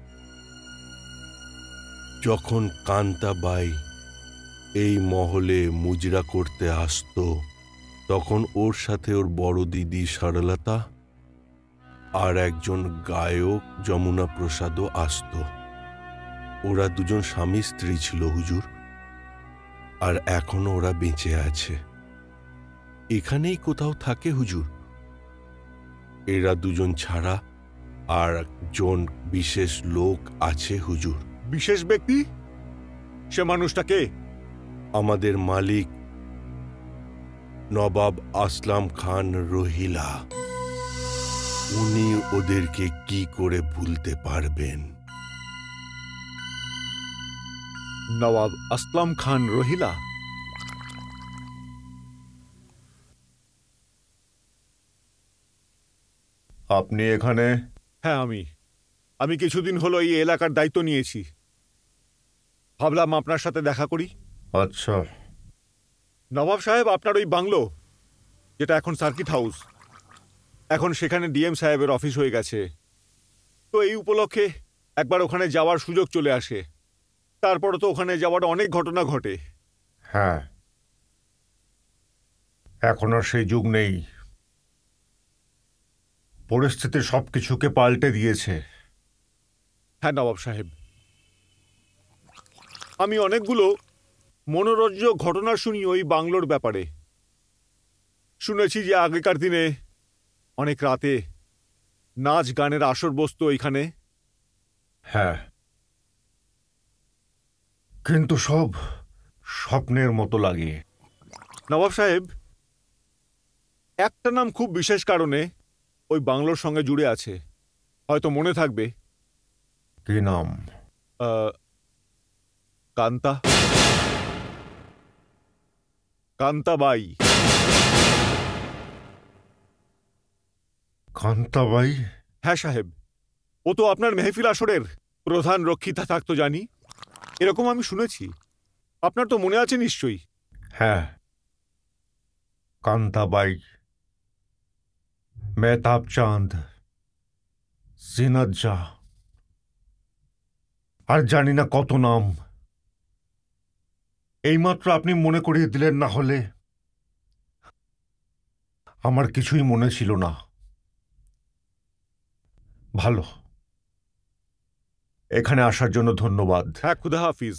যখন কান্তাবাই এই মহলে মুজরা করতে আসতো তখন ওর সাথে ওর বড় দিদি সরলতা আর একজন গায়ক যমুনা প্রসাদও আসতো। ওরা দুজন স্বামী স্ত্রী ছিল হুজুর, আর এখনো ওরা বেঁচে আছে। এখানেই কোথাও থাকে হুজুর। এরা দুজন ছাড়া আর একজন বিশেষ লোক আছে হুজুর। বিশেষ ব্যক্তি? সে মানুষটা কে? আমাদের মালিক নবাব আসলাম খান রোহিলা। উনি ওদেরকে কি করে ভুলতে পারবেন? নবাব আসলাম খান রোহিলা? আপনি এখানে? হ্যাঁ, আমি আমি কিছুদিন হলো এই এলাকার দায়িত্ব নিয়েছি। ভাবলাম আপনার সাথে দেখা করি। আচ্ছা। নবাব সাহেব, আপনার ওই বাংলো যেটা এখন সার্কিট হাউস, এখন সেখানে ডিএম সাহেবের অফিস হয়ে গেছে। তো এই উপলক্ষে একবার ওখানে যাওয়ার সুযোগ চলে আসে। তারপরে তো ওখানে যাওয়ার অনেক ঘটনা ঘটে। হ্যাঁ, এখন আর সেই যুগ নেই। পরিস্থিতি সবকিছুকে পাল্টে দিয়েছে। হ্যাঁ নবাব সাহেব, আমি অনেকগুলো মনোরঞ্জক ঘটনা শুনি ওই বাংলোর ব্যাপারে। শুনেছি যে আগেকার দিনে অনেক রাতে নাচ গানের আসর বসতো ওইখানে। হ্যাঁ, কিন্তু সব স্বপ্নের মতো লাগে। নবাব সাহেব, একটা নাম খুব বিশেষ কারণে ওই বাংলোর সঙ্গে জুড়ে আছে, হয়তো মনে থাকবে। কি নাম? আহ, কান্তা কান্তাবাই। কান্তাবাই? হ্যাঁ সাহেব, ও তো আপনার মেহফিল আসরের প্রধান রক্ষিতা থাকতো জানি, এরকম আমি শুনেছি। আপনার তো মনে আছে নিশ্চয়ই? হ্যাঁ, কান্তাবাই, মেহতাব চাঁদ, জিনাত জা, আর জানি না কত নাম। এইমাত্র আপনি মনে করিয়ে দিলেন, না হলে আমার কিছুই মনে ছিল না। ভালো, এখানে আসার জন্য ধন্যবাদ। হ্যাঁ, খুদা হাফিজ।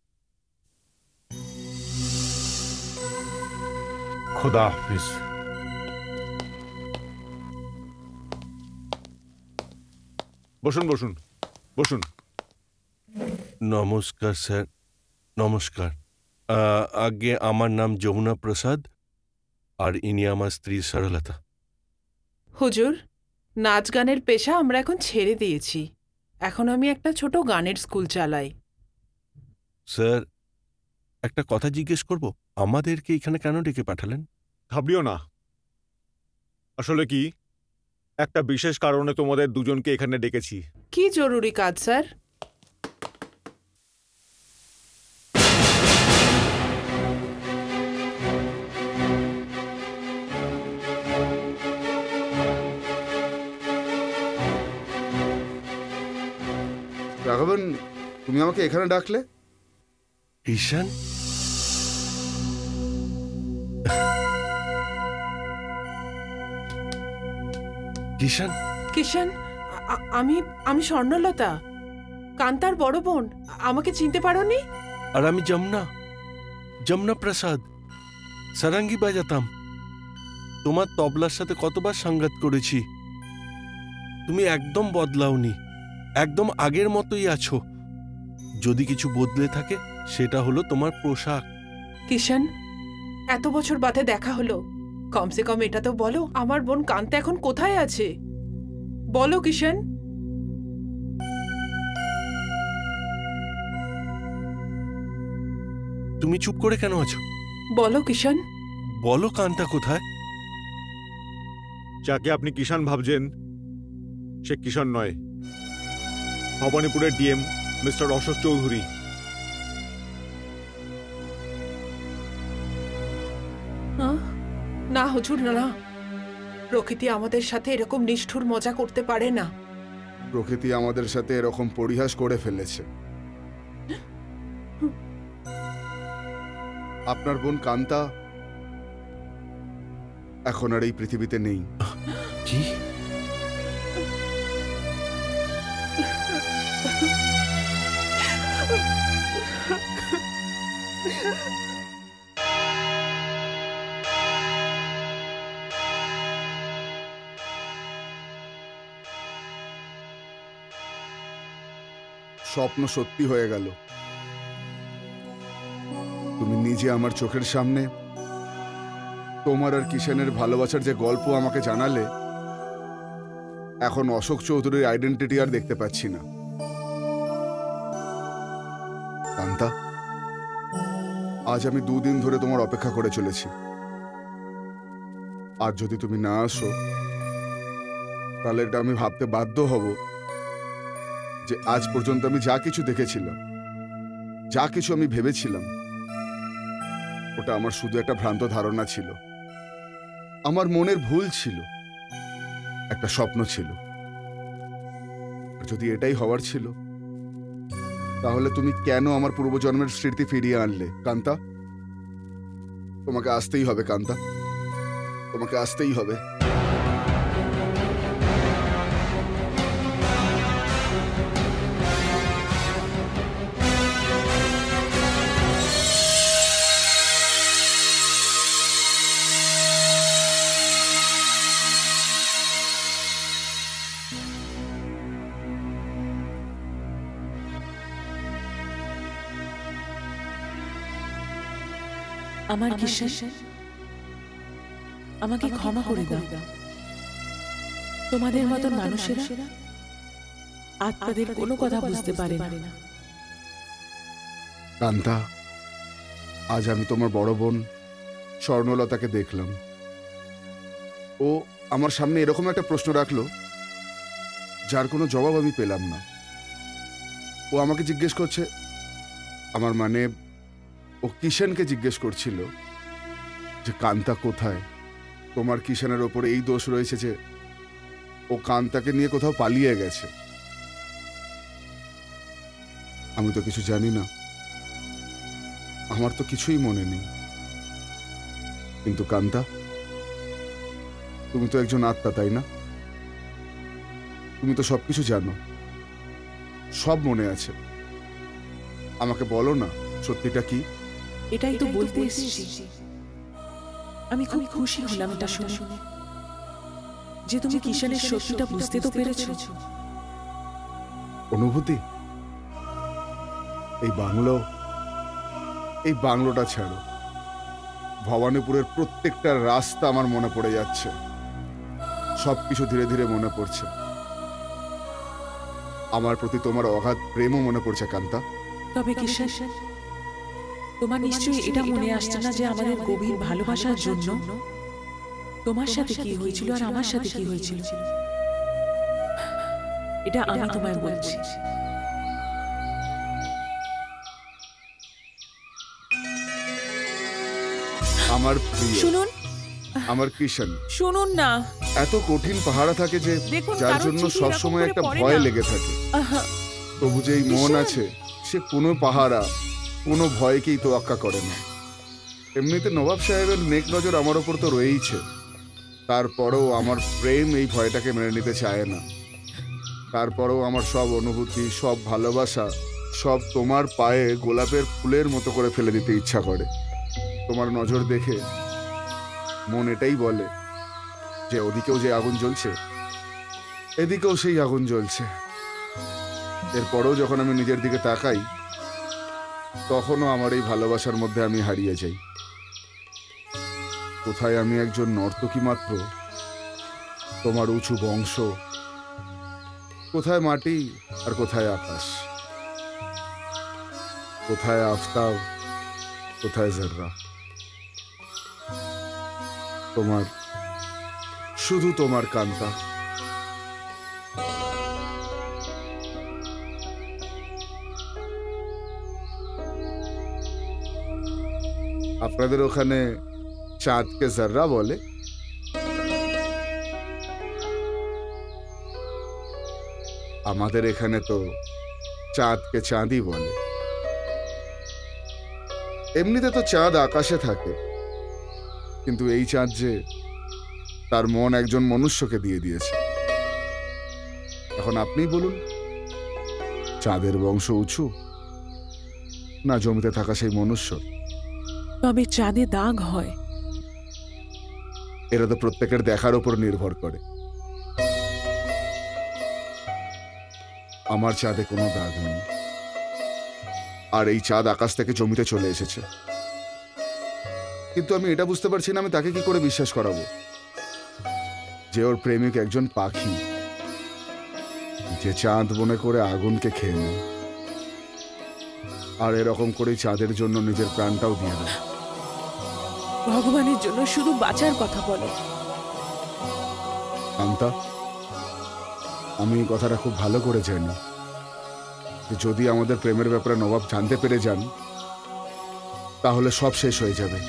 খোদা হাফিজ। বসুন বসুন বসুন। নমস্কার স্যার, নমস্কার। আহ, আগে আমার নাম যমুনা প্রসাদ, আর ইনি আমার স্ত্রী সরলতা। হুজুর, নাচ গানের পেশা আমরা এখন ছেড়ে দিয়েছি। এখন আমি একটা ছোট গানের স্কুল চালাই। স্যার, একটা কথা জিজ্ঞেস করব, আমাদেরকে এখানে কেন ডেকে পাঠালেন? ঘাবড়িও না। আসলে কি, একটা বিশেষ কারণে তোমাদের দুজনকে এখানে ডেকেছি। কি জরুরি কাজ স্যার? রাঘবন, তুমি আমাকে এখানে ডাকলে? ঈশান, কিষান, কিষান, আ- আ- আমি আমি স্বর্ণলতা, কান্তার বড় বোন। আমাকে চিনতে পারোনি? আর আমি যমুনা, যমুনা প্রসাদ। সারাঙ্গি বাজাতাম, তোমার তবলার সাথে কতবার সাঙ্গাত করেছি। তুমি একদম বদলাওনি, একদম আগের মতোই আছো। যদি কিছু বদলে থাকে সেটা হলো তোমার পোশাক। কিষান, এত বছর বাদে দেখা হলো, কমসে কম এটা তো বলো আমার বোন কান্তা এখন কোথায় আছে। বলো কিষান। তুমি চুপ করে কেন আছো? বলো কিষান। বলো কান্তা কোথায়? যাকে আপনি কিষান ভাবছেন সে কিষান নয়, ভবানীপুরের ডিএম মিস্টার অশোক চৌধুরী। আহ? না হুজুর, না। প্রকৃতি আমাদের সাথে এরকম নিষ্ঠুর মজা করতে পারে না। প্রকৃতি আমাদের সাথে এরকম পরিহাস করে ফেলেছে। আপনার বোন কান্তা এখন আর এই পৃথিবীতে নেই। কি? স্বপ্ন সত্যি হয়ে গেল। তুমি নিজে আমার চোখের সামনে তোমার আর কিষানের ভালোবাসার যে গল্প আমাকে জানালে, এখন অশোক চৌধুরীর আইডেন্টিটি আর দেখতে পাচ্ছি না। কান্তা, আজ আমি দুদিন ধরে তোমার অপেক্ষা করে চলেছি। আর যদি তুমি না আসো তাহলে এটা আমি ভাবতে বাধ্য হব যে আজ পর্যন্ত আমি যা কিছু দেখেছিলাম, যা কিছু আমি ভেবেছিলাম, ওটা আমার শুধু একটা ভ্রান্ত ধারণা ছিল, আমার মনের ভুল ছিল, একটা স্বপ্ন ছিল। আর যদি এটাই হওয়ার ছিল তাহলে তুমি কেন আমার পূর্বজন্মের স্মৃতি ফিরিয়ে আনলে? কান্তা, তোমাকে আসতেই হবে। কান্তা, তোমাকে আসতেই হবে। আমার কিষান, আমাকে ক্ষমা করে দাও। তোমাদের মতন মানুষেরা আত্মাদের কোনো কথা বুঝতে পারে না। কান্তা, আজ আমি তোমার বড় বোন স্বর্ণলতাকে দেখলাম। ও আমার সামনে এরকম একটা প্রশ্ন রাখলো যার কোনো জবাব আমি পেলাম না। ও আমাকে জিজ্ঞেস করছে, আমার মানে ও কিষানকে জিজ্ঞেস করছিল যে কান্তা কোথায়। তোমার কিষানের ওপরে এই দোষ রয়েছে যে ও কান্তাকে নিয়ে কোথাও পালিয়ে গেছে। আমি তো কিছু জানি না। আমার তো কিছুই মনে নেই। কিন্তু কান্তা, তুমি তো একজন আত্মা, তাই না? তুমি তো সবকিছু জানো, সব মনে আছে। আমাকে বলো না সত্যিটা কি। এটাই তো বলতে এসেছি। আমি খুব খুশি হলাম এটা শুনে যে তুমি কিষানের সত্যিটা বুঝতে তো পেরেছো। অনুভূতি, এই বাংলো, এই বাংলোটা ছাড়ো, ভবানীপুরের প্রত্যেকটা রাস্তা আমার মনে পড়ে যাচ্ছে। সবকিছু ধীরে ধীরে মনে পড়ছে। আমার প্রতি তোমার অগাধ প্রেমও মনে পড়ছে কান্তা। তবে কিষান, তোমার নিশ্চয়ই এটা মনে আসছে না যে আমাদের গভীর ভালোবাসার জন্য তোমার সাথে কি হয়েছিল আর আমার সাথে কি হয়েছিল। এটা আমি তোমায় বলছি। আমার প্রিয়, শুনুন, আমার কিষান, শুনুন না। এত কঠিন পাহারা থাকে যে দেখুন, যার কারোর জন্য চিঠি সব এরকম সময় করে একটা পড়ে ভয় না। লেগে থাকে। আহা, তবু যে এই মন কিষান। আছে, সে কোনো পাহারা, কোনো ভয়কেই তোয়াক্কা করে না। এমনিতে নবাব সাহেবের নেক নজর আমার ওপর তো রয়েইছে, তারপরেও আমার প্রেম এই ভয়টাকে মেনে নিতে চায় না। তারপরেও আমার সব অনুভূতি, সব ভালোবাসা, সব তোমার পায়ে গোলাপের ফুলের মতো করে ফেলে দিতে ইচ্ছা করে। তোমার নজর দেখে মন এটাই বলে যে ওদিকেও যে আগুন জ্বলছে, এদিকেও সেই আগুন জ্বলছে। এরপরেও যখন আমি নিজের দিকে তাকাই, তখনও আমার এই ভালোবাসার মধ্যে আমি হারিয়ে যাই। কোথায় আমি একজন নর্তকী মাত্র, তোমার উঁচু বংশ, কোথায় মাটি আর কোথায় আকাশ, কোথায় আফতাব, কোথায় জর্রা। তোমার, শুধু তোমার কান্তা। আপনাদের ওখানে চাঁদকে জর্রা বলে? আমাদের এখানে তো চাঁদকে চাঁদই বলে। এমনিতে তো চাঁদ আকাশে থাকে, কিন্তু এই চাঁদ যে তার মন একজন মনুষ্যকে দিয়ে দিয়েছে। এখন আপনিই বলুন, চাঁদের বংশ উঁচু না জমিতে থাকা সেই মনুষ্য? তবে চাঁদে দাগ হয়। এরা তো প্রত্যেকের দেখার উপর নির্ভর করে। আমার চাঁদে কোনো দাগ নেই, আর এই চাঁদ আকাশ থেকে জমিতে চলে এসেছে। কিন্তু আমি এটা বুঝতে পারছি না, আমি তাকে কি করে বিশ্বাস করাবো যে ওর প্রেমিক একজন পাখি, যে চাঁদ মনে করে আগুনকে খেয়ে নেয়, আর এরকম করে চাঁদের জন্য নিজের প্রাণটাও দিয়ে দেয়। ভগবানের জন্য শুধু বাঁচার কথা বলো। কান্তা, আমি এই কথাটা খুব ভালো করে জানি যে যদি আমাদের প্রেমের ব্যাপারে নবাব জানতে পেরে যান, তাহলে সব শেষ হয়ে যাবে।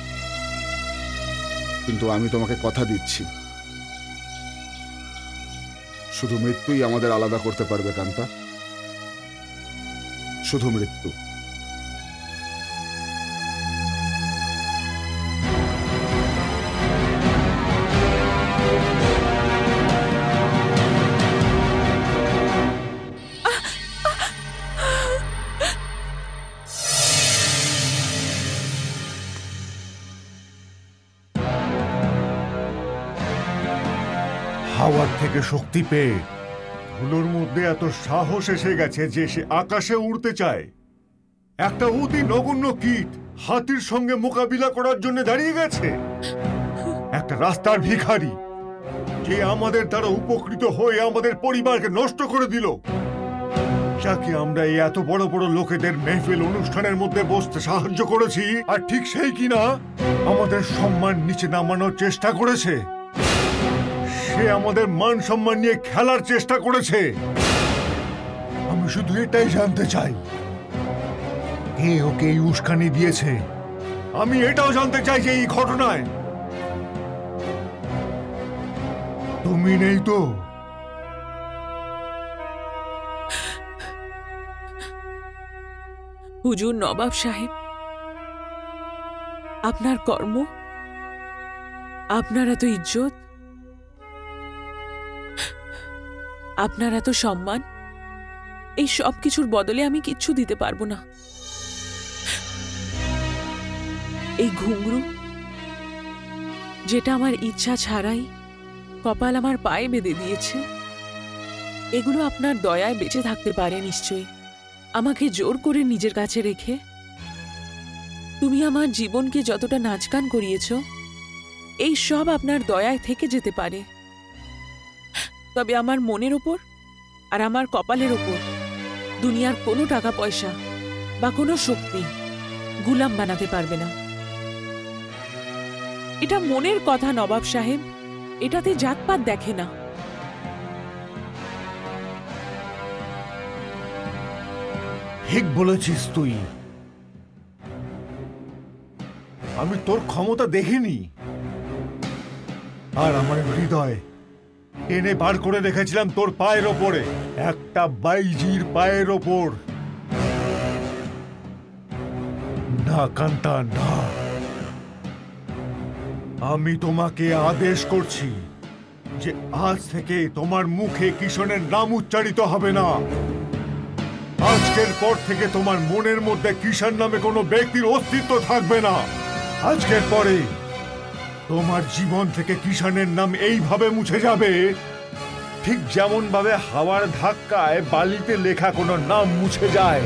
কিন্তু আমি তোমাকে কথা দিচ্ছি, শুধু মৃত্যুই আমাদের আলাদা করতে পারবে কান্তা, শুধু মৃত্যু। হাওয়ার থেকে শক্তি পেয়ে ধুলোর মধ্যে এত সাহস এসে গেছে যে সে আকাশে উড়তে চায়। একটা অতি নগণ্য কীট হাতির সঙ্গে মোকাবিলা করার জন্য দাঁড়িয়ে গেছে। একটা রাস্তার ভিখারি যে আমাদের দ্বারা উপকৃত হয়ে আমাদের পরিবারকে নষ্ট করে দিল, যাকে আমরা এই এত বড় বড় লোকেদের মেহফিল অনুষ্ঠানের মধ্যে বসতে সাহায্য করেছি, আর ঠিক সেই কিনা আমাদের সম্মান নিচে নামানোর চেষ্টা করেছে। সে আমাদের মান সম্মান নিয়ে খেলার চেষ্টা করেছে। আমি শুধু এটাই জানতে চাই, কে ওকে এই উস্কানি দিয়েছে। আমি এটাও জানতে চাই যে এই ঘটনায় তুমি নেই তো? হুজুর নবাব সাহেব, আপনার কর্ম, আপনার এত ইজ্জত, আপনার এত সম্মান, এই সব কিছুর বদলে আমি কিচ্ছু দিতে পারবো না। এই ঘুঙরু, যেটা আমার ইচ্ছা ছাড়াই কপাল আমার পায়ে বেঁধে দিয়েছে, এগুলো আপনার দয়ায় বেঁচে থাকতে পারে নিশ্চয়ই। আমাকে জোর করে নিজের কাছে রেখে তুমি আমার জীবনকে যতটা নাচগান করিয়েছ, এই সব আপনার দয়ায় থেকে যেতে পারে। তবে আমার মনের ওপর আর আমার কপালের ওপর দুনিয়ার কোনো টাকা পয়সা বা কোনো শক্তি গুলাম বানাতে পারবে না। এটা মনের কথা নবাব সাহেব, এটাতে জাতপাত দেখে না। ঠিক বলেছিস তুই। আমি তোর ক্ষমতা দেখিনি, আর আমার হৃদয় টেনে বার করে রেখেছিলাম তোর পায়ের ওপরে, একটা বাইজির পায়ের ওপর। না কান্তা, না, আমি তোমাকে আদেশ করছি যে আজ থেকে তোমার মুখে কিষণের নাম উচ্চারিত হবে না। আজকের পর থেকে তোমার মনের মধ্যে কিষাণ নামে কোনো ব্যক্তির অস্তিত্ব থাকবে না। আজকের পরে তোমার জীবন থেকে কিষাণের নাম এইভাবে মুছে যাবে, ঠিক যেমন ভাবে হাওয়ার ধাক্কায় বালিতে লেখা কোনো নাম মুছে যায়।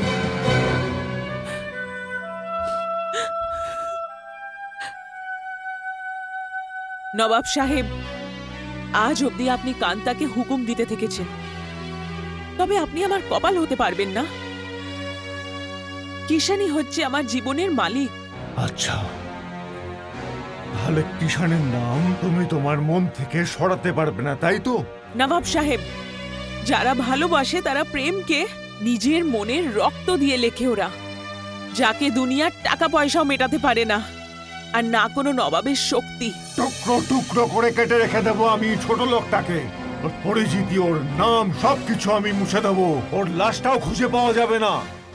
নবাব সাহেব, আজ অবধি আপনি কান্তাকে হুকুম দিতে থেকেছেন, তবে আপনি আমার কপাল হতে পারবেন না। কিষাণই হচ্ছে আমার জীবনের মালিক। আচ্ছা, তাহলে কিষাণের নাম তুমি তোমার মন থেকে সরাতে পারবে না, তাই তো? নবাব সাহেব, যারা ভালোবাসে তারা প্রেমকে নিজের মনের রক্ত দিয়ে লেখে ওরা, যাকে দুনিয়ার টাকা পয়সাও মেটাতে পারে না, আর না কোনো নবাবের শক্তি। টুকরো টুকরো করে কেটে রেখে দেবো আমি ছোট লোকটাকে, ওর পরিচিতি, ওর নাম, সবকিছু আমি মুছে দেবো। ওর লাশটাও খুঁজে পাওয়া যাবে না।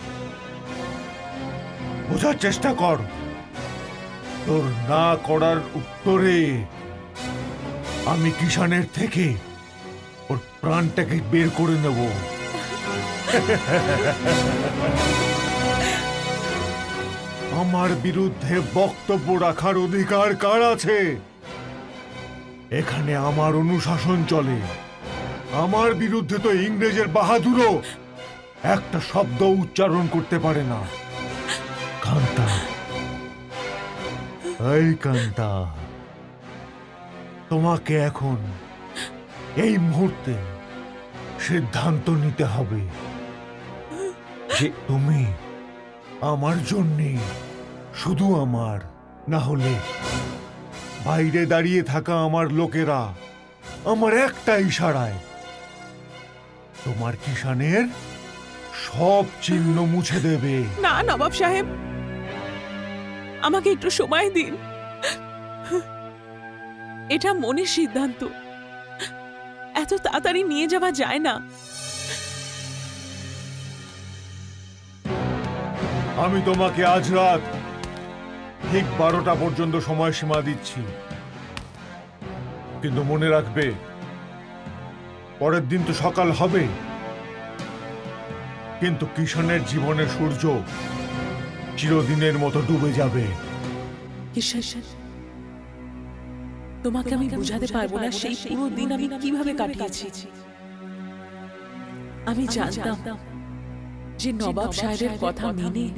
বোঝার চেষ্টা কর, তোর না করার উত্তরে আমি কিষাণের থেকে ওর প্রাণটাকে বের করে নেব। আমার বিরুদ্ধে বক্তব্য রাখার অধিকার কার আছে? এখানে আমার অনুশাসন চলে। আমার বিরুদ্ধে তো ইংরেজের বাহাদুরও একটা শব্দ উচ্চারণ করতে পারে না। কান্তা, এই কান্তা, তোমাকে এখন এই মুহূর্তে সিদ্ধান্ত নিতে হবে যে তুমি আমার জন্যে, শুধু আমার, না হলে বাইরে দাঁড়িয়ে থাকা আমার লোকেরা আমার একটা ইশারায় তোমার কিষাণের সব চিহ্ন মুছে দেবে। না নবাব সাহেব, আমাকে একটু সময় দিন। এটা মনের সিদ্ধান্ত, এত তাড়াতাড়ি নিয়ে যাওয়া যায় না। আমি তোমাকে আজ রাত ঠিক বারোটা পর্যন্ত সময়সীমা দিচ্ছি, কিন্তু মনে রাখবে পরের দিন তো সকাল হবে, কিন্তু কিষণের জীবনের সূর্য চিরদিনের মতো ডুবে যাবে। কিষাণ, তোমাকে আমি বুঝাতে পারবো না সেই পুরো দিন আমি কিভাবে কাটিয়েছি। আমি জানতাম যে নবাব সাহেবের কথা মেনে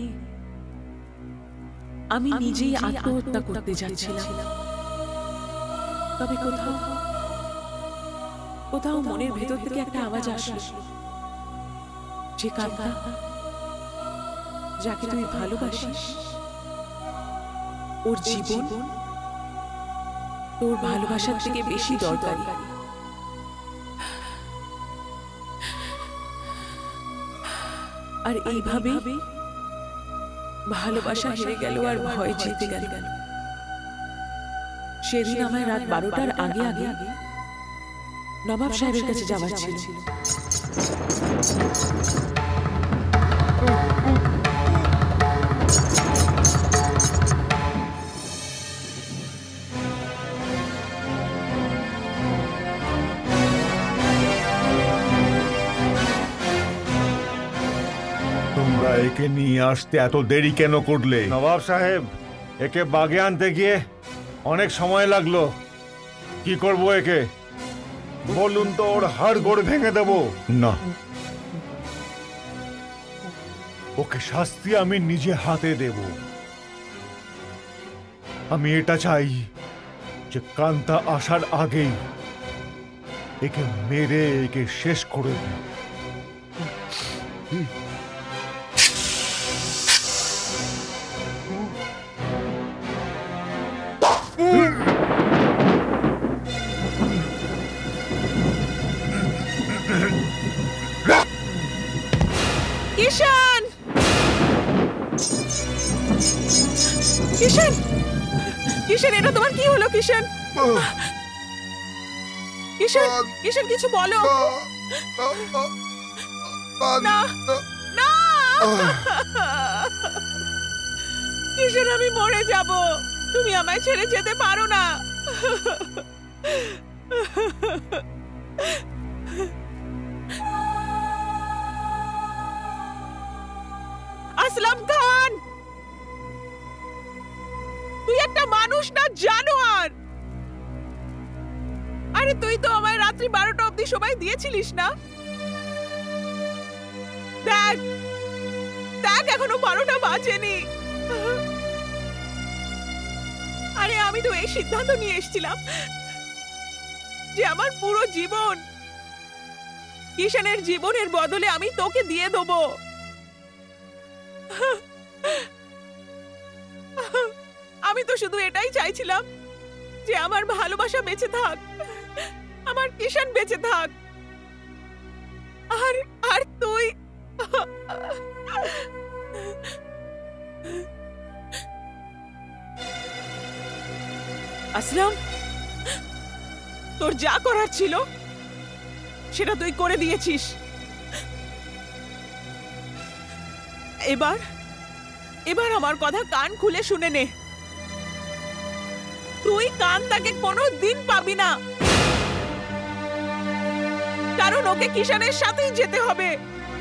আমি নিজেই আত্মহত্যা করতে যাচ্ছিলাম, তবে কোথাও কোথাও মনের ভেতর থেকে একটা আওয়াজ আসলো যে কান্তা, যাকে তুই ভালোবাসিস, ওর জীবন তোর ভালোবাসার থেকে বেশি দরকারি। আর এইভাবে ভালোবাসা হেরে গেল আর ভয় জিতে গেল। সেদিন আমায় রাত বারোটার আগে আগে নবাব সাহেবের কাছে যাওয়ার ছিল। একে নিয়ে আসতে এত দেরি কেন করলে? নবাব সাহেব, একে বাগে আনতে গিয়ে অনেক সময় লাগলো। কি করব একে? বলুন তো, ওর হাড় গোড় ভেঙে দেব? না, ওকে শাস্তি আমি নিজে হাতে দেব। আমি এটা চাই যে কান্তা আসার আগেই একে মেরে একে শেষ করে দিই। কিষান! কিষান! কিষান, এটা তোমার কি হলো কিষান? কিষান, কিষান কিছু বলো। না, না! কিষান, আমি মরে যাব। তুমি আমায় ছেড়ে যেতে পারো না। আসলাম খান, তুই একটা মানুষ না জানোয়ার। আরে তুই তো আমায় রাত্রি বারোটা অব্দি সময় দিয়েছিলিস না? দেখ দেখ এখনো বারোটা বাজেনি। আরে আমি তো এই সিদ্ধান্ত নিয়ে এসেছিলাম যে আমার পুরো জীবন কিষানের জীবনের বদলে আমি তোকে দিয়ে দেবো। আমি তো শুধু এটাই চাইছিলাম যে আমার ভালোবাসা বেঁচে থাক, আমার কিষান বেঁচে থাক। আর আর তুই আসলাম, তোর যা করার ছিল সেটা তুই করে দিয়েছিস। এবার এবার আমার কথা কান খুলে শুনে নে। তুই কান্তাকে কোনো দিন পাবি না, কারণ ওকে কিষানের সাথেই যেতে হবে।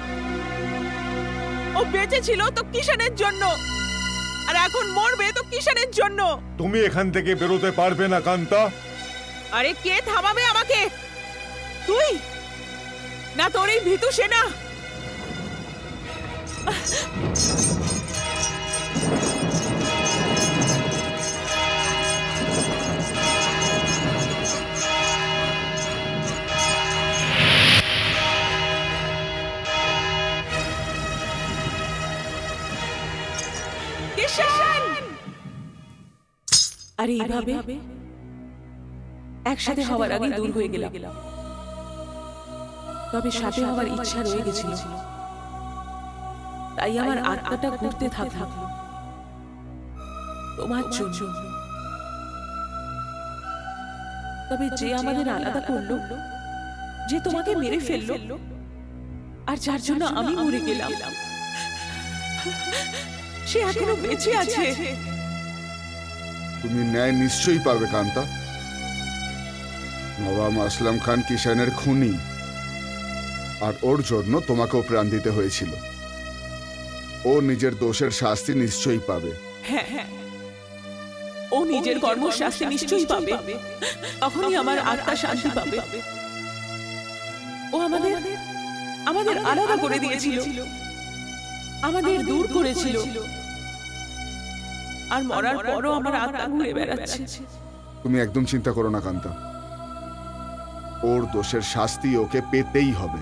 ও বেঁচে ছিল তো কিষানের জন্য, আর এখন মরবে তো কিষানের জন্য। তুমি এখান থেকে বেরোতে পারবে না কান্তা। আরে কে থামাবে আমাকে? তুই না তোর এই ভীতু সেনা? আরে এইভাবে একসাথে হওয়ার আগে দূর হয়ে গেলাম, তবে সাথে হওয়ার ইচ্ছা রয়ে গেছিল। তাই আমার আত্মাটা ঘুরতে থাকলো তোমার জন্য। তবে যে আমাদের আলাদা করলো, যে তোমাকে মেরে ফেললো, আর যার জন্য আমি মরে গেলাম, সে এখনো বেঁচে আছে। তুমি ন্যায় নিশ্চয়ই পাবে কান্তা। নবাব আসলাম খান কিষানের খুনি, আর ওর জন্য তোমাকেও প্রাণ দিতে হয়েছিল। ও নিজের দোষের শাস্তি নিশ্চয়ই পাবে। হ্যাঁ হ্যাঁ, ও নিজের কর্মের শাস্তি নিশ্চয়ই পাবে। তখনই আমার আত্মা শান্তি পাবে। ও আমাদের আমাদের আলাদা করে দিয়েছিল, আমাদের দূর করেছিল, আর মরার পরও আমার আত্মা ঘুরে বেড়াচ্ছে। তুমি একদম চিন্তা করো না কান্তা, ওর দোষের শাস্তি ওকে পেতেই হবে।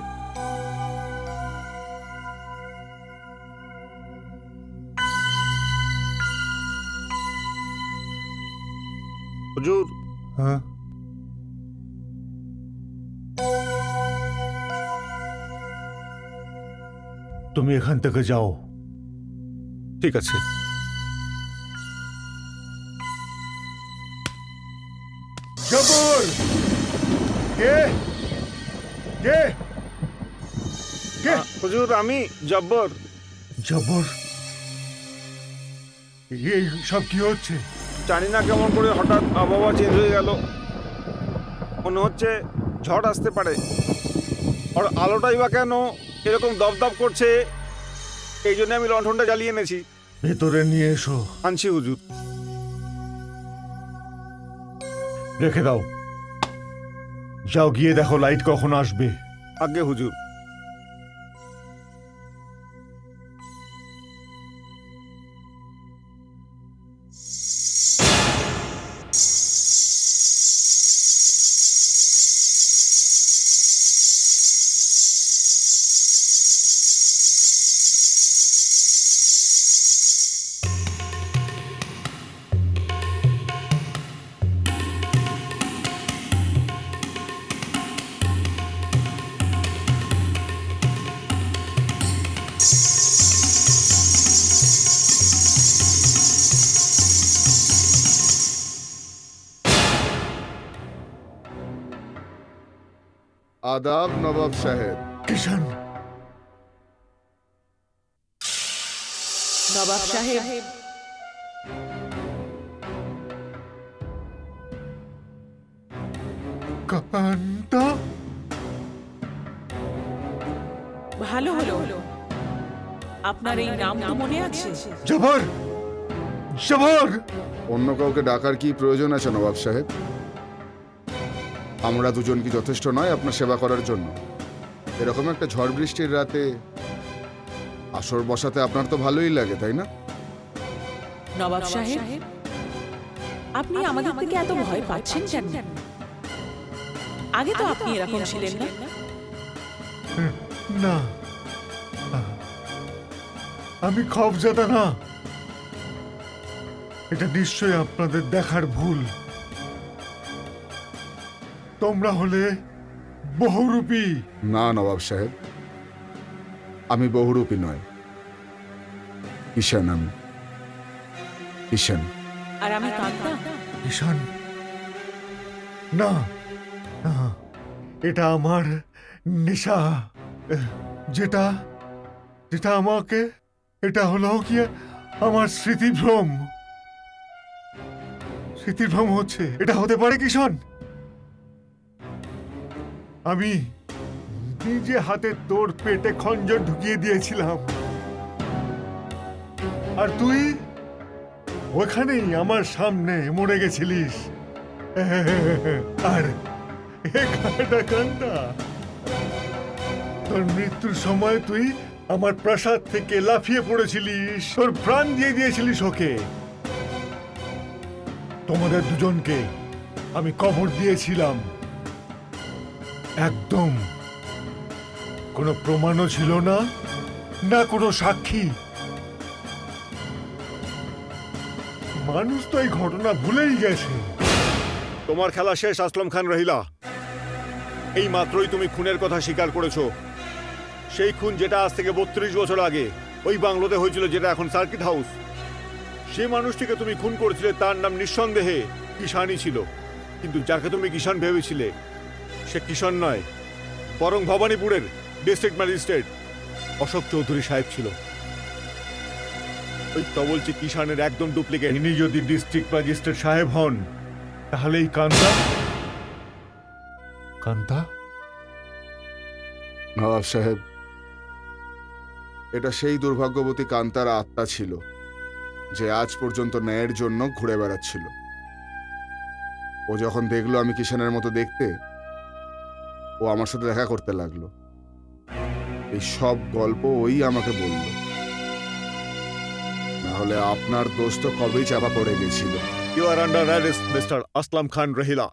হুজুর, হ্যাঁ, তুমি এখান থেকে যাও। ঠিক আছে। জব্বর! কে কে কে? হুজুর, আমি জব্বর। জব্বর, এই সব কি হচ্ছে? জানি না কেমন করে হঠাৎ আবহাওয়া চেঞ্জ হয়ে গেল। মনে হচ্ছে ঝড় আসতে পারে। আর আলোটাই বা কেন এরকম দপদপ করছে এই জন্য আমি লণ্ঠনটা জ্বালিয়ে এনেছি। ভেতরে নিয়ে এসো। আনছি হুজুর। রেখে দাও, যাও গিয়ে দেখো লাইট কখন আসবে। আজ্ঞে হুজুর। আদাব নবাব সাহেব। কিষান, নবাব সাহেব, কান্তা, ভালো হলো। আপনার এই নাম তো মনে আছে? জবর, জবর। অন্য কাউকে ডাকার কি প্রয়োজন আছে নবাব সাহেব? আমরা দুজন কি যথেষ্ট নয় আপনার সেবা করার জন্য? এরকম একটা ঝড় বৃষ্টির রাতে আসর বসাতে আপনার তো ভালোই লাগে, তাই না? নবাব সাহেব, আপনি আমাদের থেকে এত ভয় পাচ্ছেন কেন? আগে তো আপনি এরকম ছিলেন না। না, আমি খবজাদা না। এটা নিশ্চয়ই আপনাদের দেখার ভুল। তোমরা হলে বহুরূপী। না নবাব সাহেব, আমি বহুরূপী নয়। ঈশান, আমি ঈশান। আর আমি কান্তা। ঈশান, না না, এটা আমার নেশা, যেটা যেটা আমাকে, এটা হলো কি আমার স্মৃতিভ্রম। স্মৃতিভ্রম হচ্ছে, এটা হতে পারে কিষান? আমি নিজে হাতে তোর পেটে খঞ্জর ঢুকিয়ে দিয়েছিলাম, আর তুই ওখানেই আমার সামনে মরে গেছিলিস। আর এখানটা কান্তা, তোর মৃত্যুর সময় তুই আমার প্রাসাদ থেকে লাফিয়ে পড়েছিলিস, তোর প্রাণ দিয়ে দিয়েছিলিস ওকে। তোমাদের দুজনকে আমি কবর দিয়েছিলাম, একদম কোনো প্রমাণও ছিল না, না কোনো সাক্ষী। মানুষ তো এই ঘটনা ভুলেই গেছে। তোমার খেলা শেষ আসলাম খান রহিলা। এই মাত্রই তুমি খুনের কথা স্বীকার করেছো। সেই খুন যেটা আজ থেকে বত্রিশ বছর আগে ওই বাংলোতে হয়েছিল, যেটা এখন সার্কিট হাউস। সে মানুষটিকে তুমি খুন করেছিলে, তার নাম নিঃসন্দেহে কিষানই ছিল। কিন্তু যাকে তুমি কিষান ভেবেছিলে সে কিষান নয়, বরং ভবানীপুরের ডিস্ট্রিক্ট ম্যাজিস্ট্রেট অশোক চৌধুরী সাহেব ছিল। ওই তো বলছি কিষানের একদম ডুপ্লিকেট। ইনি যদি ডিস্ট্রিক্ট ম্যাজিস্ট্রেট সাহেব হন, তাহলে এই কান্তা কান্তা নবাব সাহেব, এটা সেই দুর্ভাগ্যবতী কান্তার আত্মা ছিল যে আজ পর্যন্ত ন্যায়ের জন্য ঘুরে বেড়াচ্ছিল। ও যখন দেখলো আমি কিষানের মতো দেখতে, ও আমার সাথে দেখা করতে লাগলো। এই সব গল্প ওই আমাকে বলল, না হলে আপনার দোষ তো কবেই চাপা পড়ে গেছিল। You are under arrest mister Aslam Khan Rahila.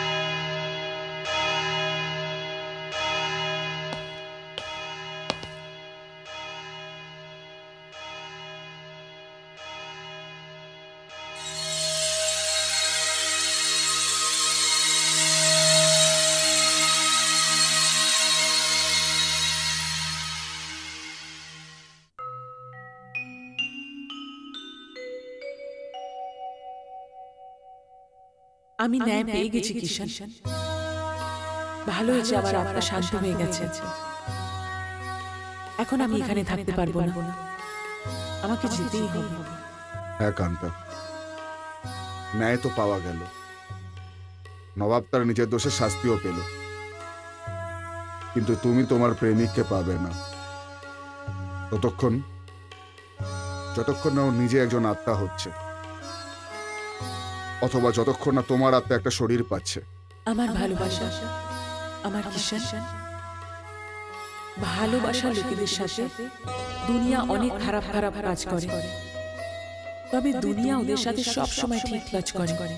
আমি ন্যায় পেয়ে গেছি কিষান। ভালো হয়েছে, আবার আত্মা শান্ত হয়ে গেছে। এখন আমি এখানে থাকতে পারবো না, আমাকে যেতেই হবে। হ্যাঁ কান্তা, ন্যায় তো পাওয়া গেল। নবাব তার নিজের দোষে শাস্তিও পেল, কিন্তু তুমি তোমার প্রেমিককে পাবে না। ততক্ষণ যতক্ষণ না ও নিজে একজন আত্মা হচ্ছে, অথবা যতক্ষণ না তোমার আত্মা একটা শরীর পাচ্ছে। আমার ভালোবাসা, আমার কিষান, ভালোবাসা লোকেদের সাথে দুনিয়া অনেক খারাপ খারাপ কাজ করে, তবে দুনিয়া ওদের সাথে সব সময় ঠিক কাজ করে।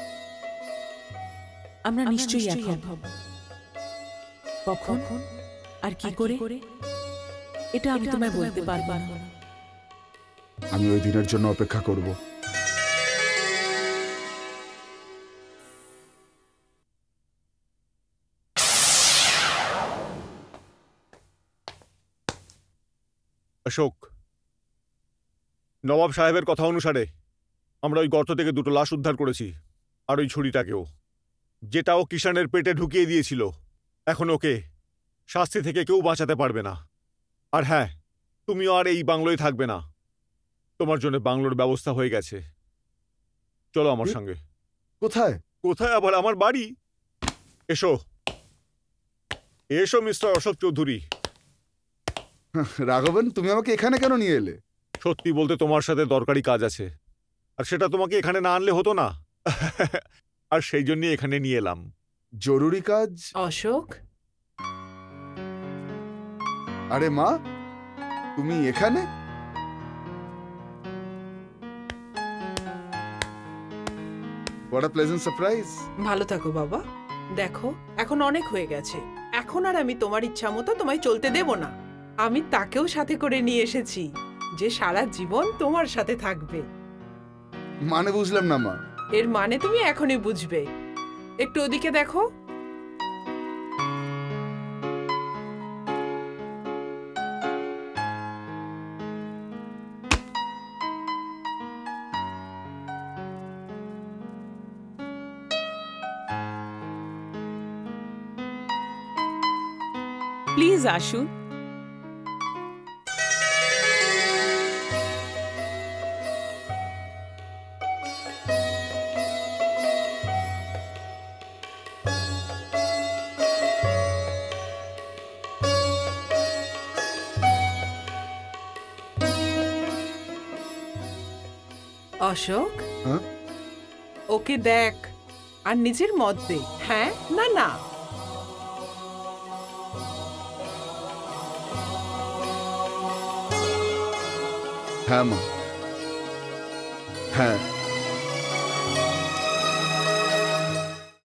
আমরা নিশ্চয়ই এক হব। কখন আর কি করে এটা আমি তোমায় বলতে পারবো না। আমি ওই দিনের জন্য অপেক্ষা করব। অশোক, নবাব সাহেবের কথা অনুসারে আমরা ওই গর্ত থেকে দুটো লাশ উদ্ধার করেছি, আর ওই ছুরিটাকেও, যেটা ও কিষানের পেটে ঢুকিয়ে দিয়েছিল। এখন ওকে শাস্তি থেকে কেউ বাঁচাতে পারবে না। আর হ্যাঁ, তুমিও আর এই বাংলোয় থাকবে না, তোমার জন্য বাংলোর ব্যবস্থা হয়ে গেছে। চলো আমার সঙ্গে। কোথায়? কোথায় আবার? আমার বাড়ি। এসো এসো মিস্টার অশোক চৌধুরী। রাঘবন, তুমি আমাকে এখানে কেন নিয়ে এলে? সত্যি বলতে তোমার সাথে দরকারি কাজ আছে, আর সেটা তোমাকে এখানে না আনলে হতো না। আর সেই জন্যই এখানে নিয়ে এলাম। জরুরি কাজ? অশোক, আরে মা, তুমি এখানে? What a pleasant surprise. ভালো থাকো বাবা। দেখো, এখন অনেক হয়ে গেছে, এখন আর আমি তোমার ইচ্ছা মতো তোমায় চলতে দেব না। আমি তাকেও সাথে করে নিয়ে এসেছি, যে সারা জীবন তোমার সাথে থাকবে। মানে বুঝলাম না মা। এর মানে তুমি এখনই বুঝবে। একটু ওদিকে দেখো। প্লিজ আসুন। অশোক, হ্যাঁ? ওকে দেখ আর নিজের মত দে। হ্যাঁ না না? হ্যাঁ মা, হ্যাঁ।